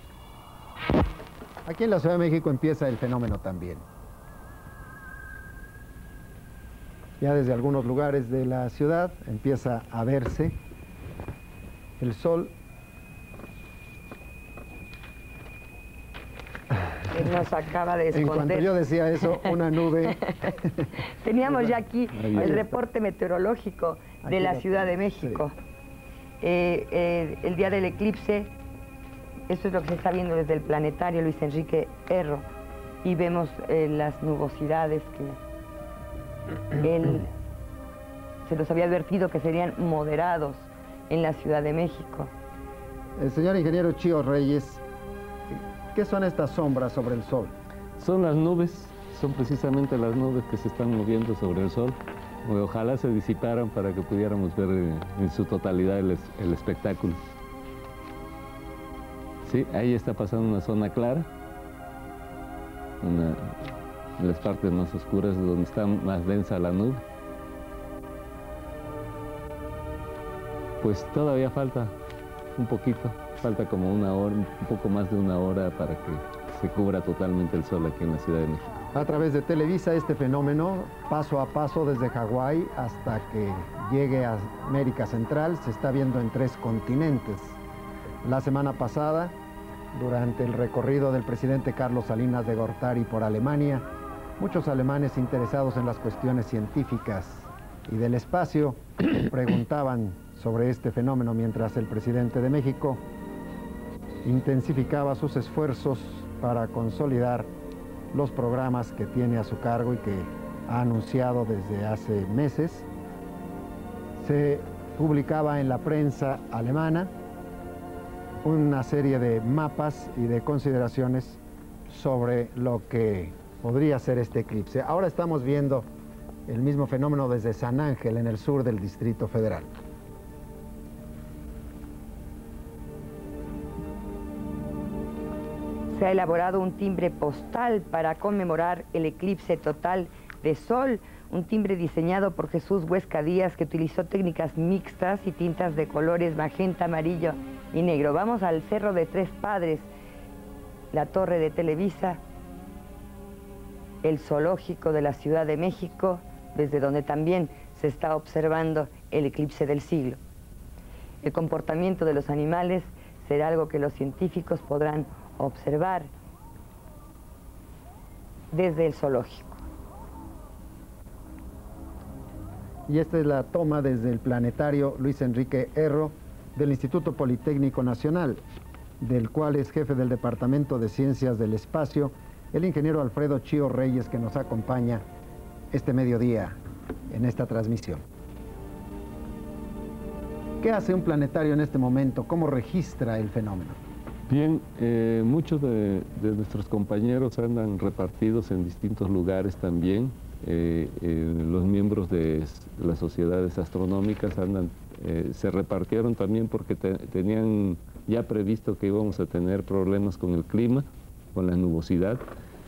Aquí en la Ciudad de México empieza el fenómeno también. Ya desde algunos lugares de la ciudad empieza a verse el sol. Él nos acaba de esconder. En cuanto yo decía eso, una nube. Teníamos ya aquí el reporte meteorológico de la Ciudad de México. Sí. El día del eclipse, esto es lo que se está viendo desde el planetario Luis Enrique Erro, y vemos las nubosidades que él se los había advertido que serían moderados en la Ciudad de México. El señor ingeniero Chío Reyes, ¿qué son estas sombras sobre el sol? Son las nubes, son precisamente las nubes que se están moviendo sobre el sol. Ojalá se disiparan para que pudiéramos ver en su totalidad el espectáculo. Sí, ahí está pasando una zona clara, de las partes más oscuras donde está más densa la nube. Pues todavía falta un poquito. Falta como una hora, un poco más de una hora para que se cubra totalmente el sol aquí en la Ciudad de México. A través de Televisa, este fenómeno, paso a paso desde Hawái hasta que llegue a América Central, se está viendo en 3 continentes. La semana pasada, durante el recorrido del presidente Carlos Salinas de Gortari por Alemania, muchos alemanes interesados en las cuestiones científicas y del espacio preguntaban sobre este fenómeno, mientras el presidente de México intensificaba sus esfuerzos para consolidar los programas que tiene a su cargo y que ha anunciado desde hace meses. Se publicaba en la prensa alemana una serie de mapas y de consideraciones sobre lo que podría ser este eclipse. Ahora estamos viendo el mismo fenómeno desde San Ángel, en el sur del Distrito Federal. Se ha elaborado un timbre postal para conmemorar el eclipse total de sol, un timbre diseñado por Jesús Huesca Díaz, que utilizó técnicas mixtas y tintas de colores magenta, amarillo y negro. Vamos al Cerro de Tres Padres, la torre de Televisa, el zoológico de la Ciudad de México, desde donde también se está observando el eclipse del siglo. El comportamiento de los animales será algo que los científicos podrán observar desde el zoológico. Y esta es la toma desde el planetario Luis Enrique Erro del Instituto Politécnico Nacional, del cual es jefe del Departamento de Ciencias del Espacio, el ingeniero Alfredo Chío Reyes, que nos acompaña este mediodía en esta transmisión. ¿Qué hace un planetario en este momento? ¿Cómo registra el fenómeno? Bien, muchos de nuestros compañeros andan repartidos en distintos lugares también. Los miembros de las sociedades astronómicas se repartieron también porque tenían ya previsto que íbamos a tener problemas con el clima, con la nubosidad.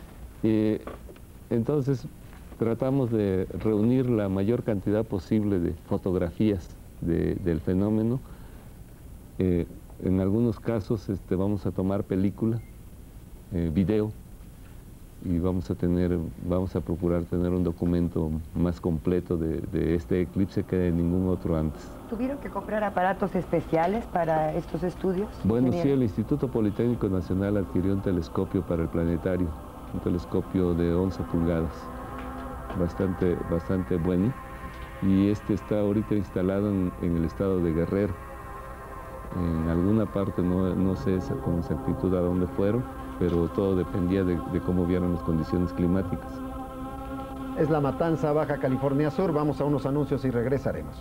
Entonces tratamos de reunir la mayor cantidad posible de fotografías del fenómeno. En algunos casos vamos a tomar película, video, y vamos a procurar tener un documento más completo de este eclipse que de ningún otro antes. ¿Tuvieron que comprar aparatos especiales para estos estudios? Bueno, sí, el Instituto Politécnico Nacional adquirió un telescopio para el planetario, un telescopio de 11 pulgadas, bastante bueno, y este está ahorita instalado en el estado de Guerrero. En alguna parte, no sé con exactitud a dónde fueron, pero todo dependía de cómo vieran las condiciones climáticas. Es La Matanza, Baja California Sur. Vamos a unos anuncios y regresaremos.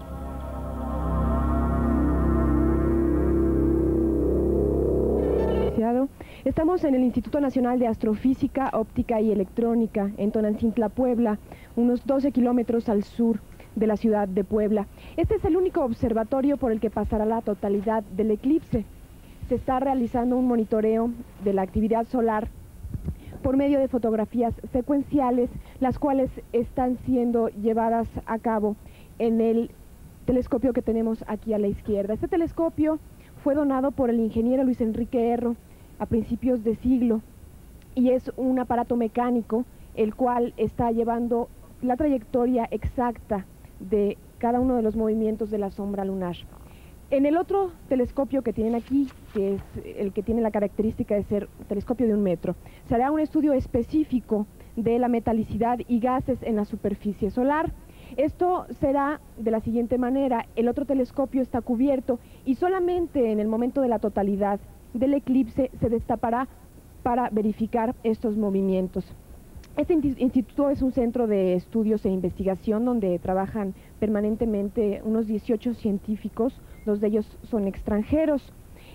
Estamos en el Instituto Nacional de Astrofísica, Óptica y Electrónica, en Tonancintla, Puebla, unos 12 kilómetros al sur de la ciudad de Puebla. Este es el único observatorio por el que pasará la totalidad del eclipse. Se está realizando un monitoreo de la actividad solar por medio de fotografías secuenciales, las cuales están siendo llevadas a cabo en el telescopio que tenemos aquí a la izquierda. Este telescopio fue donado por el ingeniero Luis Enrique Erro a principios de siglo y es un aparato mecánico el cual está llevando la trayectoria exacta de cada uno de los movimientos de la sombra lunar. En el otro telescopio que tienen aquí, que es el que tiene la característica de ser un telescopio de 1 metro, se hará un estudio específico de la metalicidad y gases en la superficie solar. Esto será de la siguiente manera: el otro telescopio está cubierto y solamente en el momento de la totalidad del eclipse se destapará para verificar estos movimientos. Este instituto es un centro de estudios e investigación donde trabajan permanentemente unos 18 científicos, 2 de ellos son extranjeros.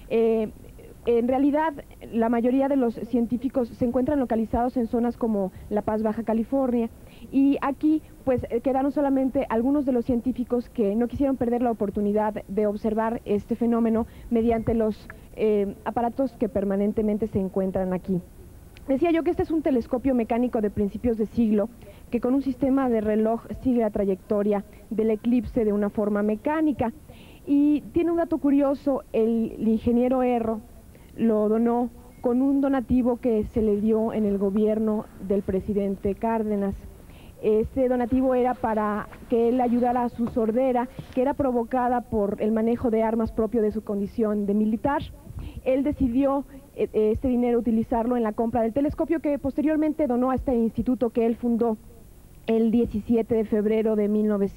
En realidad, la mayoría de los científicos se encuentran localizados en zonas como La Paz, Baja California, y aquí pues quedaron solamente algunos de los científicos que no quisieron perder la oportunidad de observar este fenómeno mediante los aparatos que permanentemente se encuentran aquí. Decía yo que este es un telescopio mecánico de principios de siglo que con un sistema de reloj sigue la trayectoria del eclipse de una forma mecánica. Y tiene un dato curioso: el ingeniero Erro lo donó con un donativo que se le dio en el gobierno del presidente Cárdenas. Este donativo era para que él ayudara a su sordera, que era provocada por el manejo de armas propio de su condición de militar. Él decidió este dinero utilizarlo en la compra del telescopio, que posteriormente donó a este instituto que él fundó el 17 de febrero de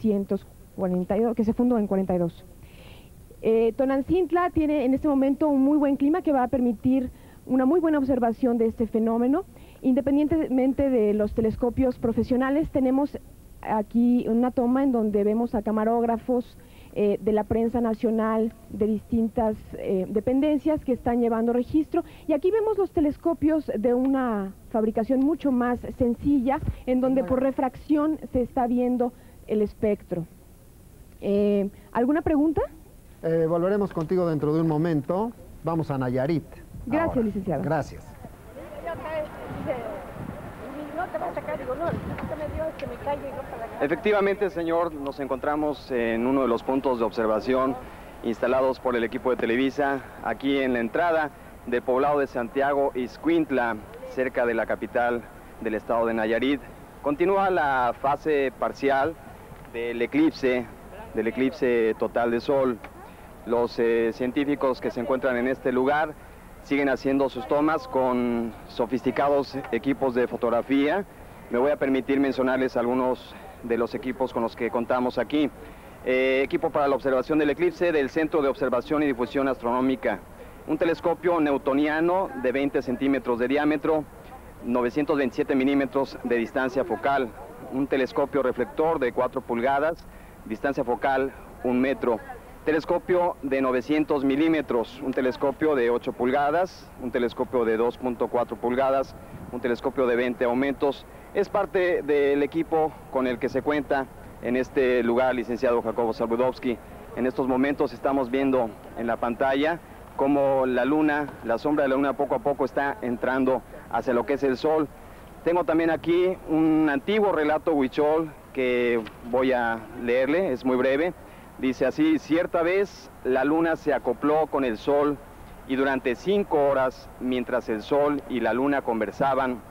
1942, que se fundó en 42. Tonancintla tiene en este momento un muy buen clima que va a permitir una muy buena observación de este fenómeno. Independientemente de los telescopios profesionales, tenemos aquí una toma en donde vemos a camarógrafos de la prensa nacional de distintas dependencias que están llevando registro, y aquí vemos los telescopios de una fabricación mucho más sencilla, en donde por refracción se está viendo el espectro. ¿Alguna pregunta? Volveremos contigo dentro de un momento. Vamos a Nayarit. Gracias, ahora. licenciado. Gracias. Efectivamente, señor, nos encontramos en uno de los puntos de observación instalados por el equipo de Televisa, aquí en la entrada del poblado de Santiago Ixcuintla, cerca de la capital del estado de Nayarit. Continúa la fase parcial del eclipse total de sol. Los científicos que se encuentran en este lugar siguen haciendo sus tomas con sofisticados equipos de fotografía. Me voy a permitir mencionarles algunos de los equipos con los que contamos aquí. Equipo para la observación del eclipse del Centro de Observación y Difusión Astronómica. Un telescopio newtoniano de 20 centímetros de diámetro, 927 milímetros de distancia focal. Un telescopio reflector de 4 pulgadas, distancia focal 1 metro. Telescopio de 900 milímetros, un telescopio de 8 pulgadas, un telescopio de 2.4 pulgadas, un telescopio de 20 aumentos. Es parte del equipo con el que se cuenta en este lugar, licenciado Jacobo Saludowski. En estos momentos estamos viendo en la pantalla cómo la luna, la sombra de la luna poco a poco está entrando hacia lo que es el sol. Tengo también aquí un antiguo relato huichol que voy a leerle, es muy breve. Dice así: cierta vez la luna se acopló con el sol y durante 5 horas, mientras el sol y la luna conversaban,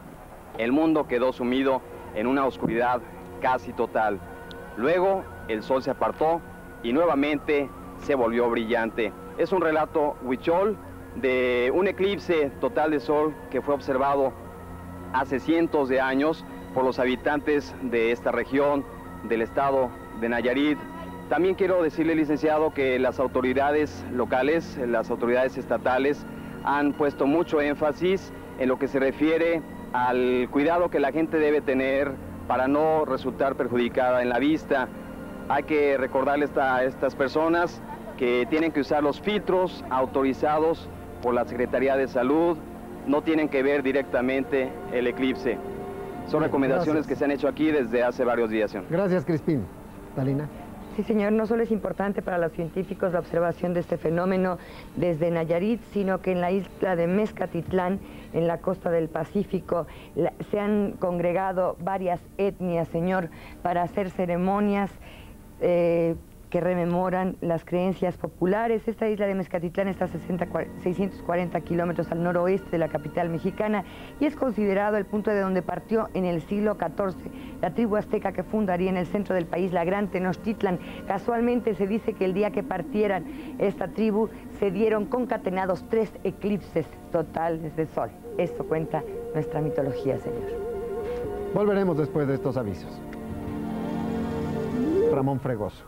el mundo quedó sumido en una oscuridad casi total. Luego el sol se apartó y nuevamente se volvió brillante. Es un relato huichol de un eclipse total de sol que fue observado hace cientos de años por los habitantes de esta región, del estado de Nayarit. También quiero decirle, licenciado, que las autoridades locales, las autoridades estatales, han puesto mucho énfasis en lo que se refiere al cuidado que la gente debe tener para no resultar perjudicada en la vista. Hay que recordarles a estas personas que tienen que usar los filtros autorizados por la Secretaría de Salud, no tienen que ver directamente el eclipse. Son recomendaciones que se han hecho aquí desde hace varios días. Señor. Gracias, Crispín. Dalina. Sí, señor, no solo es importante para los científicos la observación de este fenómeno desde Nayarit, sino que en la isla de Mezcatitlán, en la costa del Pacífico, se han congregado varias etnias, señor, para hacer ceremonias que rememoran las creencias populares. Esta isla de Mezcatitlán está a 640 kilómetros al noroeste de la capital mexicana y es considerado el punto de donde partió en el siglo XIV la tribu azteca que fundaría en el centro del país la Gran Tenochtitlan. Casualmente se dice que el día que partieran esta tribu se dieron concatenados 3 eclipses totales de sol. Esto cuenta nuestra mitología, señor. Volveremos después de estos avisos. Ramón Fregoso.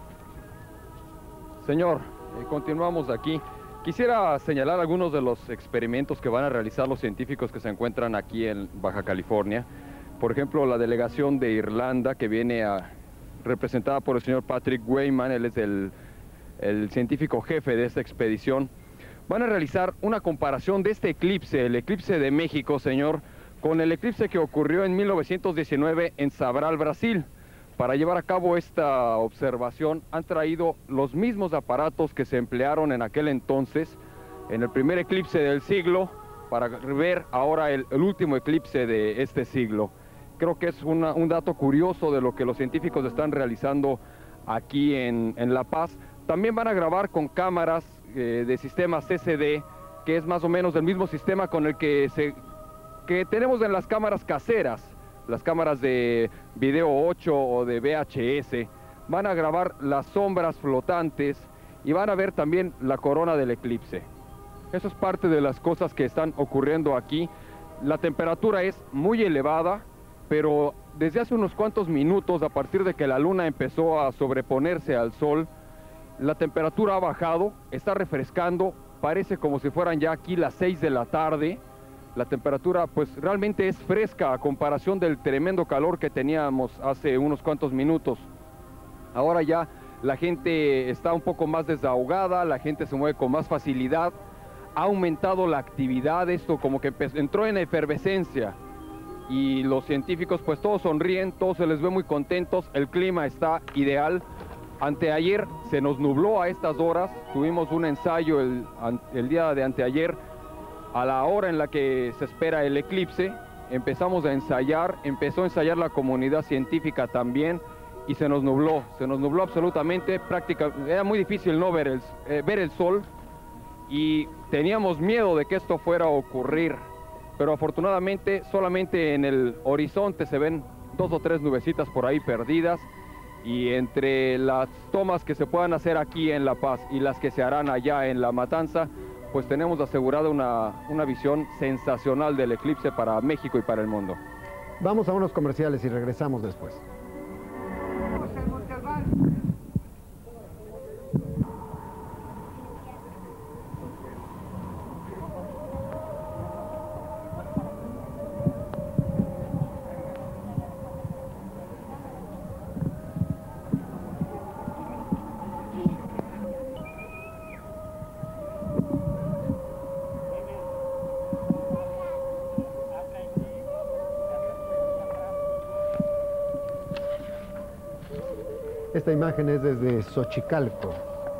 Señor, continuamos aquí. Quisiera señalar algunos de los experimentos que van a realizar los científicos que se encuentran aquí en Baja California. Por ejemplo, la delegación de Irlanda, que viene representada por el señor Patrick Weyman, él es el científico jefe de esta expedición. Van a realizar una comparación de este eclipse, el eclipse de México, señor, con el eclipse que ocurrió en 1919 en Sabral, Brasil. Para llevar a cabo esta observación han traído los mismos aparatos que se emplearon en aquel entonces, en el primer eclipse del siglo, para ver ahora el último eclipse de este siglo. Creo que es un dato curioso de lo que los científicos están realizando aquí en La Paz. También van a grabar con cámaras de sistema CCD, que es más o menos el mismo sistema con el que tenemos en las cámaras caseras. Las cámaras de video 8 o de VHS, van a grabar las sombras flotantes y van a ver también la corona del eclipse. Eso es parte de las cosas que están ocurriendo aquí. La temperatura es muy elevada, pero desde hace unos cuantos minutos, a partir de que la luna empezó a sobreponerse al sol, la temperatura ha bajado, está refrescando, parece como si fueran ya aquí las 6 de la tarde. La temperatura pues realmente es fresca a comparación del tremendo calor que teníamos hace unos cuantos minutos. Ahora ya la gente está un poco más desahogada, la gente se mueve con más facilidad, ha aumentado la actividad, esto como que entró en efervescencia y los científicos pues todos sonríen, todos se les ve muy contentos, el clima está ideal. Anteayer se nos nubló a estas horas, tuvimos un ensayo el día de anteayer, a la hora en la que se espera el eclipse, empezamos a ensayar, empezó a ensayar la comunidad científica también y se nos nubló absolutamente, prácticamente, era muy difícil no ver el sol y teníamos miedo de que esto fuera a ocurrir, pero afortunadamente solamente en el horizonte se ven 2 o 3 nubecitas por ahí perdidas y entre las tomas que se puedan hacer aquí en La Paz y las que se harán allá en La Matanza, pues tenemos asegurada una visión sensacional del eclipse para México y para el mundo. Vamos a unos comerciales y regresamos después. Esta imagen es desde Xochicalco.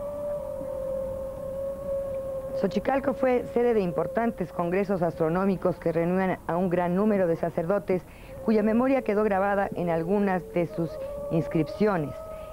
Xochicalco fue sede de importantes congresos astronómicos que reunían a un gran número de sacerdotes cuya memoria quedó grabada en algunas de sus inscripciones.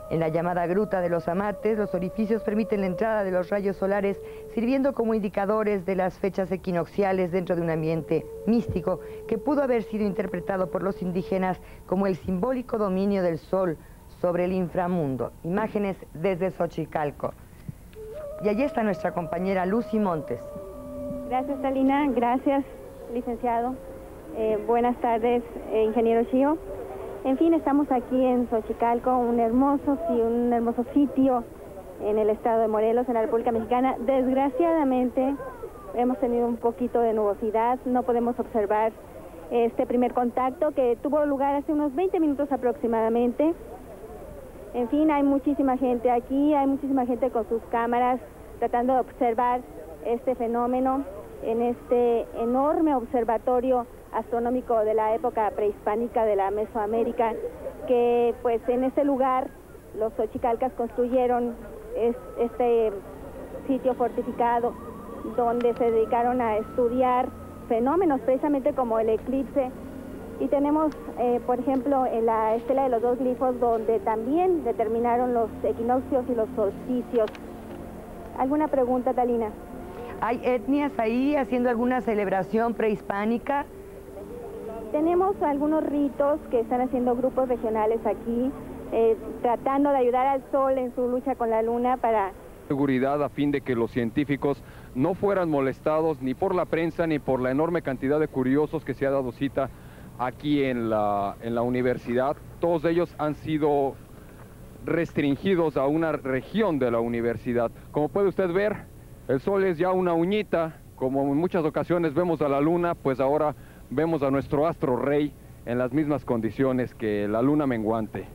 En la llamada Gruta de los Amates, los orificios permiten la entrada de los rayos solares, sirviendo como indicadores de las fechas equinocciales dentro de un ambiente místico que pudo haber sido interpretado por los indígenas como el simbólico dominio del sol sobre el inframundo. Imágenes desde Xochicalco. Y allí está nuestra compañera Lucy Montes. Gracias, Talina. Gracias, licenciado. Buenas tardes, ingeniero Chío. En fin, estamos aquí en Xochicalco, un hermoso sitio en el estado de Morelos, en la República Mexicana. Desgraciadamente, hemos tenido un poquito de nubosidad, no podemos observar este primer contacto que tuvo lugar hace unos 20 minutos aproximadamente. En fin, hay muchísima gente aquí, hay muchísima gente con sus cámaras tratando de observar este fenómeno en este enorme observatorio astronómico de la época prehispánica de la Mesoamérica, que pues en este lugar los xochicalcas construyeron este sitio fortificado donde se dedicaron a estudiar fenómenos precisamente como el eclipse. Y tenemos, por ejemplo, en la estela de los dos glifos, donde también determinaron los equinoccios y los solsticios. ¿Alguna pregunta, Talina? ¿Hay etnias ahí haciendo alguna celebración prehispánica? Tenemos algunos ritos que están haciendo grupos regionales aquí, tratando de ayudar al sol en su lucha con la luna para... Seguridad a fin de que los científicos no fueran molestados ni por la prensa ni por la enorme cantidad de curiosos que se ha dado cita aquí en la universidad. Todos ellos han sido restringidos a una región de la universidad. Como puede usted ver, el sol es ya una uñita, como en muchas ocasiones vemos a la luna, pues ahora vemos a nuestro astro rey en las mismas condiciones que la luna menguante.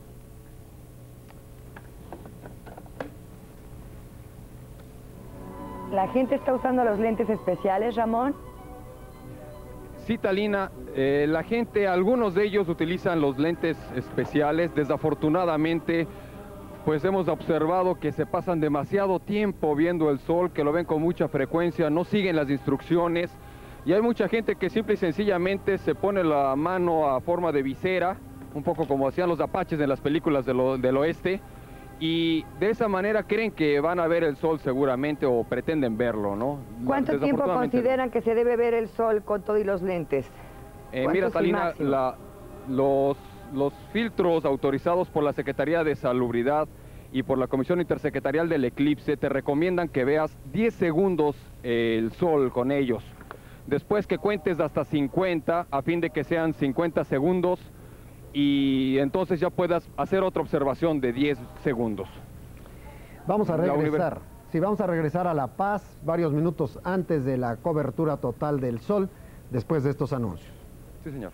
¿La gente está usando los lentes especiales, Ramón? Sí, Talina, la gente, algunos de ellos utilizan los lentes especiales. Desafortunadamente, pues hemos observado que se pasan demasiado tiempo viendo el sol, que lo ven con mucha frecuencia, no siguen las instrucciones. Y hay mucha gente que simple y sencillamente se pone la mano a forma de visera, un poco como hacían los apaches en las películas del oeste, y de esa manera creen que van a ver el sol seguramente o pretenden verlo, ¿no? ¿Cuánto tiempo consideran que se debe ver el sol con todo y los lentes? Mira, Talina, los filtros autorizados por la Secretaría de Salubridad y por la Comisión Intersecretarial del Eclipse te recomiendan que veas 10 segundos el sol con ellos. Después que cuentes hasta 50, a fin de que sean 50 segundos, y entonces ya puedas hacer otra observación de 10 segundos. Vamos a regresar. Sí, vamos a regresar a La Paz varios minutos antes de la cobertura total del sol, después de estos anuncios. Sí, señor.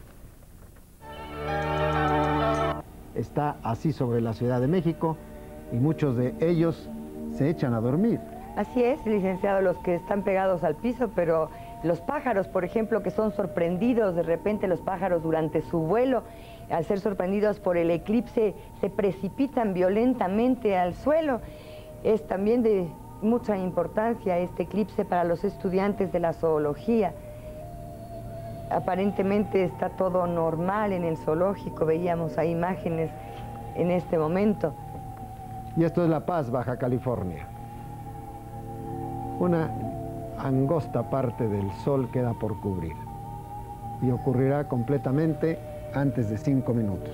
Está así sobre la Ciudad de México y muchos de ellos se echan a dormir. Así es, licenciado, los que están pegados al piso, pero los pájaros, por ejemplo, que son sorprendidos de repente, los pájaros durante su vuelo, al ser sorprendidos por el eclipse, se precipitan violentamente al suelo. Es también de mucha importancia este eclipse para los estudiantes de la zoología. Aparentemente está todo normal en el zoológico, veíamos ahí imágenes en este momento. Y esto es La Paz, Baja California. Una angosta parte del sol queda por cubrir y ocurrirá completamente antes de 5 minutos.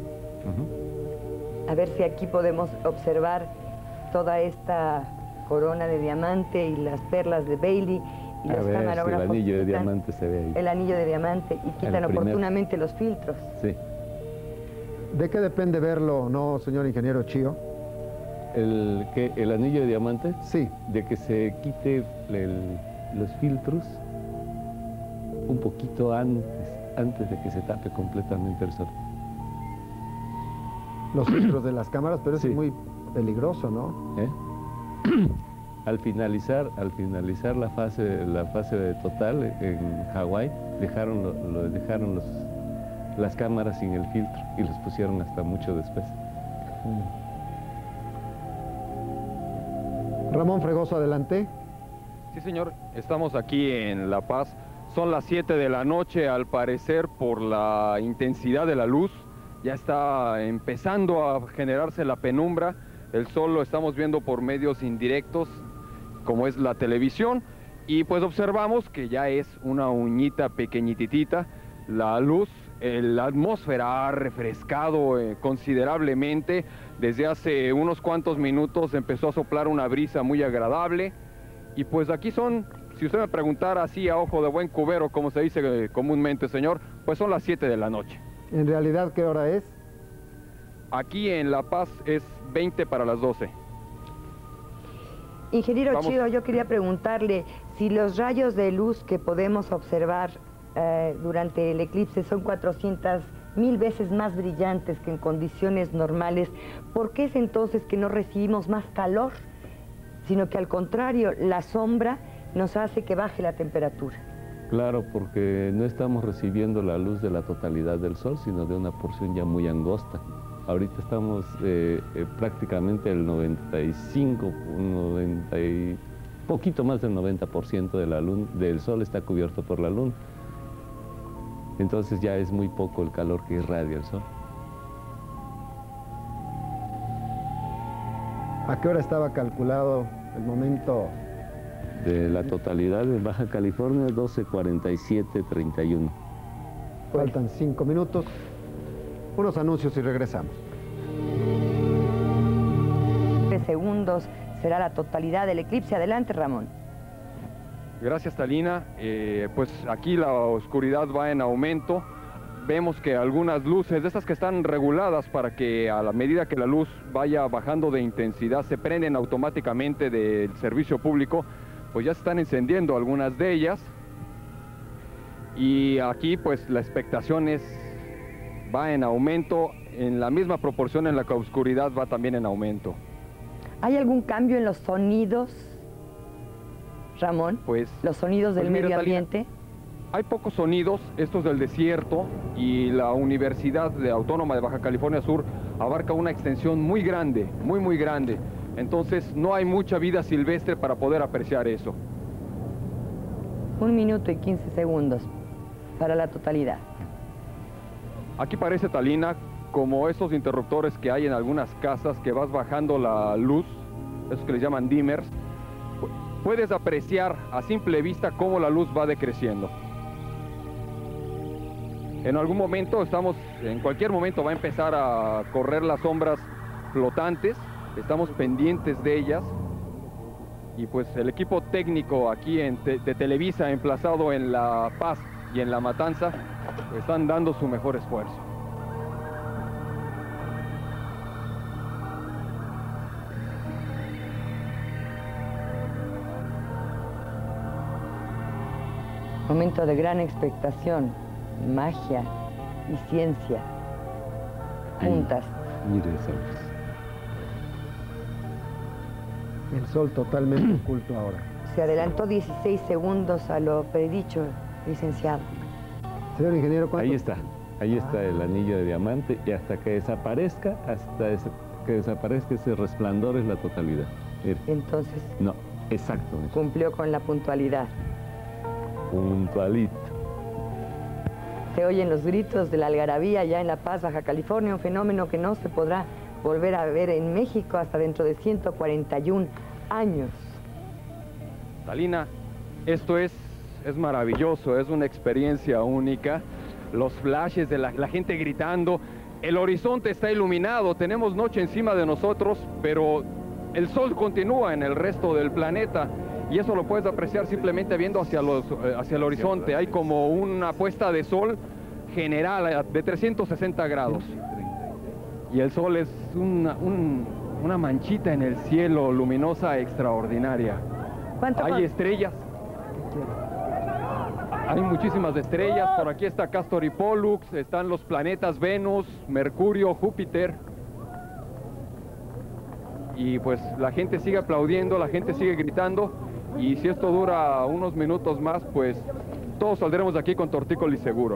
A ver si aquí podemos observar toda esta corona de diamante y las perlas de Bailey y los camarógrafos. El anillo de diamante se ve ahí. El anillo de diamante y quitan oportunamente los filtros. Sí. ¿De qué depende verlo o no, señor ingeniero Chío? ¿El anillo de diamante? Sí. De que se quite los filtros un poquito antes de que se tape completamente el sol. Los filtros de las cámaras, pero eso es muy peligroso, ¿no? Al finalizar la fase total en Hawái, dejaron las cámaras sin el filtro y los pusieron hasta mucho después. Ramón Fregoso, adelante. Sí, señor, estamos aquí en La Paz. Son las 7 de la noche, al parecer por la intensidad de la luz ya está empezando a generarse la penumbra. El sol lo estamos viendo por medios indirectos, como es la televisión, y pues observamos que ya es una uñita pequeñitita. La luz, la atmósfera ha refrescado considerablemente. Desde hace unos cuantos minutos empezó a soplar una brisa muy agradable. Y pues aquí son, si usted me preguntara así a ojo de buen cubero, como se dice comúnmente, señor, pues son las 7 de la noche. ¿En realidad qué hora es? Aquí en La Paz es 20 para las 12. Ingeniero Chío, yo quería preguntarle si los rayos de luz que podemos observar durante el eclipse son 400.000 veces más brillantes que en condiciones normales, ¿por qué es entonces que no recibimos más calor? Sino que al contrario, la sombra nos hace que baje la temperatura. Claro, porque no estamos recibiendo la luz de la totalidad del sol, sino de una porción ya muy angosta. Ahorita estamos prácticamente el 95, poquito más del 90% de la luna, del sol está cubierto por la luna. Entonces ya es muy poco el calor que irradia el sol. ¿A qué hora estaba calculado el momento? De la totalidad de Baja California, 12:47:31. Faltan 5 minutos. Unos anuncios y regresamos. 3 segundos será la totalidad del eclipse. Adelante, Ramón. Gracias, Talina. Pues aquí la oscuridad va en aumento. Vemos que algunas luces, de estas que están reguladas para que a la medida que la luz vaya bajando de intensidad, se prenden automáticamente del servicio público, pues ya se están encendiendo algunas de ellas. Y aquí pues la expectación va en aumento, en la misma proporción en la que la oscuridad va también en aumento. ¿Hay algún cambio en los sonidos, Ramón? Pues los sonidos del medio ambiente. Hay pocos sonidos, estos del desierto, y la Universidad Autónoma de Baja California Sur abarca una extensión muy grande, muy grande. Entonces no hay mucha vida silvestre para poder apreciar eso. 1 minuto y 15 segundos para la totalidad. Aquí parece, Talina, como esos interruptores que hay en algunas casas que vas bajando la luz, esos que les llaman dimmers. Puedes apreciar a simple vista cómo la luz va decreciendo. En algún momento en cualquier momento va a empezar a correr las sombras flotantes, estamos pendientes de ellas, y pues el equipo técnico aquí de Televisa, emplazado en La Paz y en La Matanza, están dando su mejor esfuerzo. Momento de gran expectación, magia y ciencia juntas. Mire esa luz. El sol totalmente oculto ahora. Se adelantó 16 segundos a lo predicho, licenciado. Señor ingeniero, ¿cuánto? Ahí está el anillo de diamante, y hasta que desaparezca, ese resplandor es la totalidad. Mire. Entonces. No, exacto. Cumplió con la puntualidad. Puntualito. Se oyen los gritos de la algarabía ya en La Paz, Baja California, un fenómeno que no se podrá volver a ver en México hasta dentro de 141 años. Talina, esto es maravilloso, es una experiencia única. Los flashes de la gente gritando, el horizonte está iluminado, tenemos noche encima de nosotros, pero el sol continúa en el resto del planeta. Y eso lo puedes apreciar simplemente viendo hacia el horizonte. Hay como una puesta de sol general de 360 grados. Y el sol es una manchita en el cielo, luminosa, extraordinaria. Hay estrellas. Hay muchísimas estrellas. Por aquí está Castor y Pollux. Están los planetas Venus, Mercurio, Júpiter. Y pues la gente sigue aplaudiendo, la gente sigue gritando. Y si esto dura unos minutos más, pues todos saldremos de aquí con tortícolis seguro.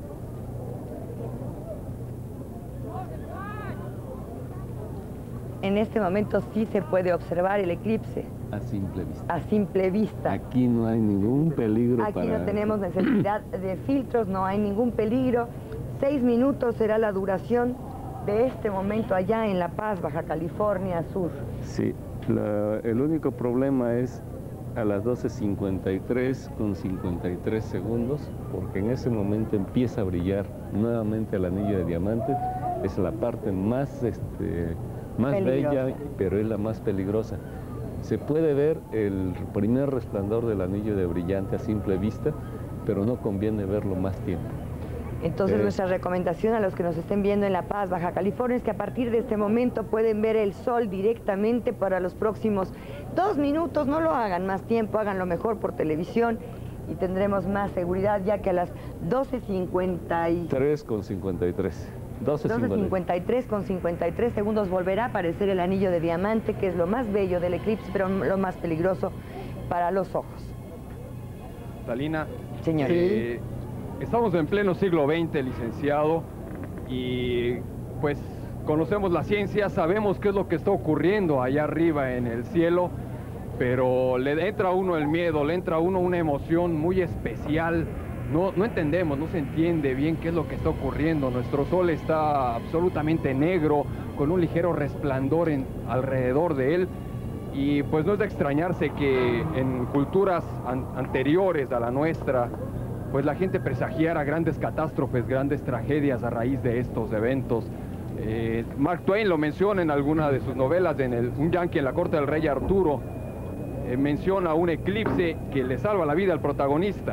En este momento sí se puede observar el eclipse. A simple vista. A simple vista. Aquí no hay ningún peligro. Aquí no tenemos necesidad de filtros, no hay ningún peligro. 6 minutos será la duración de este momento allá en La Paz, Baja California Sur. Sí, el único problema es a las 12:53 con 53 segundos, porque en ese momento empieza a brillar nuevamente el anillo de diamante. Es la parte más bella, pero es la más peligrosa. Se puede ver el primer resplandor del anillo de brillante a simple vista, pero no conviene verlo más tiempo. Entonces nuestra recomendación a los que nos estén viendo en La Paz, Baja California, es que a partir de este momento pueden ver el sol directamente para los próximos 2 minutos. No lo hagan más tiempo, háganlo mejor por televisión y tendremos más seguridad, ya que a las 12:53 con 53. 12:53 con 53 segundos volverá a aparecer el anillo de diamante, que es lo más bello del eclipse, pero lo más peligroso para los ojos. Talina, señor. Estamos en pleno siglo XX, licenciado, y pues conocemos la ciencia, sabemos qué es lo que está ocurriendo allá arriba en el cielo, pero le entra a uno el miedo, le entra a uno una emoción muy especial. No entendemos, no se entiende bien qué es lo que está ocurriendo. Nuestro sol está absolutamente negro, con un ligero resplandor alrededor de él, y pues no es de extrañarse que en culturas anteriores a la nuestra, pues la gente presagiara grandes catástrofes, grandes tragedias a raíz de estos eventos. Mark Twain lo menciona en alguna de sus novelas, Un Yankee en la corte del rey Arturo, menciona un eclipse que le salva la vida al protagonista.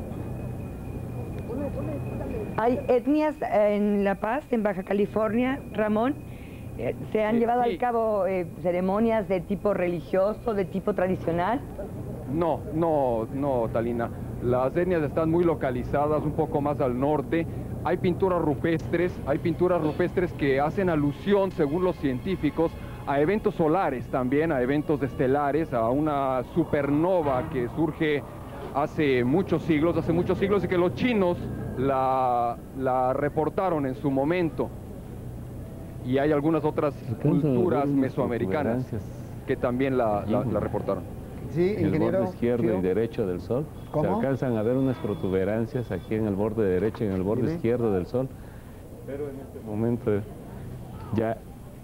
Hay etnias en La Paz, en Baja California, Ramón. ¿Se han llevado al cabo ceremonias de tipo religioso, de tipo tradicional? No, Talina. Las etnias están muy localizadas un poco más al norte. Hay pinturas rupestres que hacen alusión, según los científicos, a eventos solares también, a eventos estelares, a una supernova que surge hace muchos siglos y que los chinos la reportaron en su momento. Y hay algunas otras culturas mesoamericanas que también la reportaron. Sí, el borde izquierdo y derecho del Sol. ¿Cómo? Se alcanzan a ver unas protuberancias aquí en el borde derecho y en el borde izquierdo del Sol. Pero en este momento ya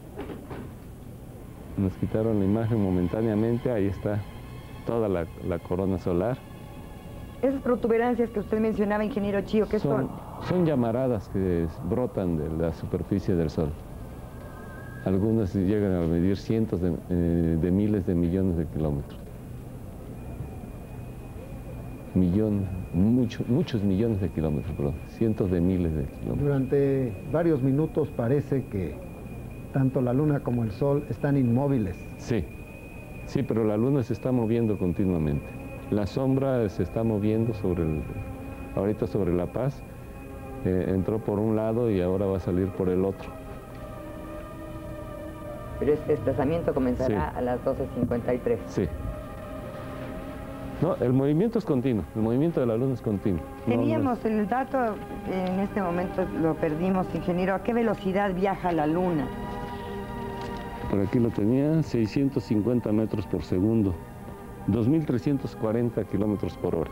nos quitaron la imagen momentáneamente. Ahí está toda la corona solar. Esas protuberancias que usted mencionaba, ingeniero Chío, ¿qué son? Son llamaradas que brotan de la superficie del Sol. Algunas llegan a medir cientos de miles de millones de kilómetros. Muchos millones de kilómetros, perdón, cientos de miles de kilómetros. Durante varios minutos parece que tanto la Luna como el Sol están inmóviles. Sí, pero la Luna se está moviendo continuamente. La sombra se está moviendo ahorita sobre La Paz. Entró por un lado y ahora va a salir por el otro. Pero este desplazamiento comenzará a las 12:53. Sí. No, el movimiento es continuo, el movimiento de la Luna es continuo. Teníamos el dato, en este momento lo perdimos, ingeniero. ¿A qué velocidad viaja la Luna? Por aquí lo tenía, 650 metros por segundo, 2.340 kilómetros por hora.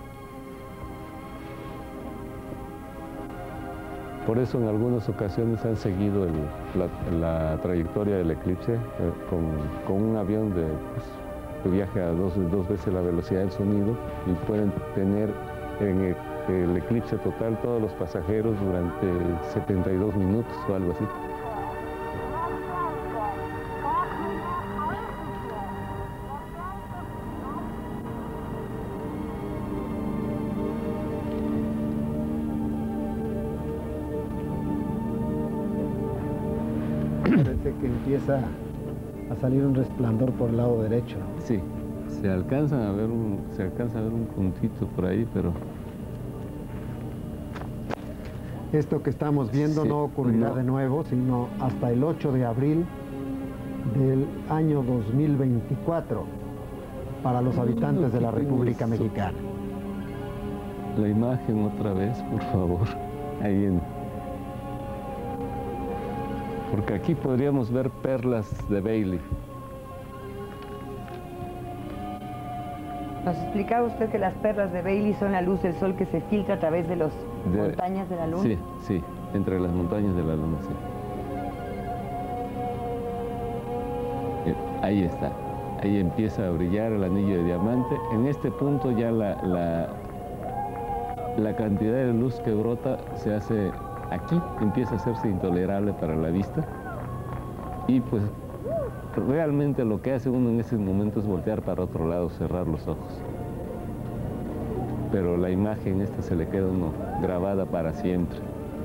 Por eso en algunas ocasiones han seguido la trayectoria del eclipse con un avión que viaje a dos veces la velocidad del sonido, y pueden tener en el eclipse total todos los pasajeros durante 72 minutos o algo así. Parece que empieza a salir un resplandor por el lado derecho. Sí, se alcanza a ver un puntito por ahí, pero... Esto que estamos viendo no ocurrirá de nuevo, sino hasta el 8 de abril del año 2024 para los habitantes de la República Mexicana. La imagen otra vez, por favor, ahí porque aquí podríamos ver perlas de Bailey. Nos explicaba usted que las perlas de Bailey son la luz del sol que se filtra a través de las montañas de la Luna. Sí, entre las montañas de la Luna. Sí. Ahí está. Ahí empieza a brillar el anillo de diamante. En este punto ya la cantidad de luz que brota se hace aquí, empieza a hacerse intolerable para la vista. Y pues realmente lo que hace uno en ese momento es voltear para otro lado, cerrar los ojos. Pero la imagen esta se le queda a uno grabada para siempre.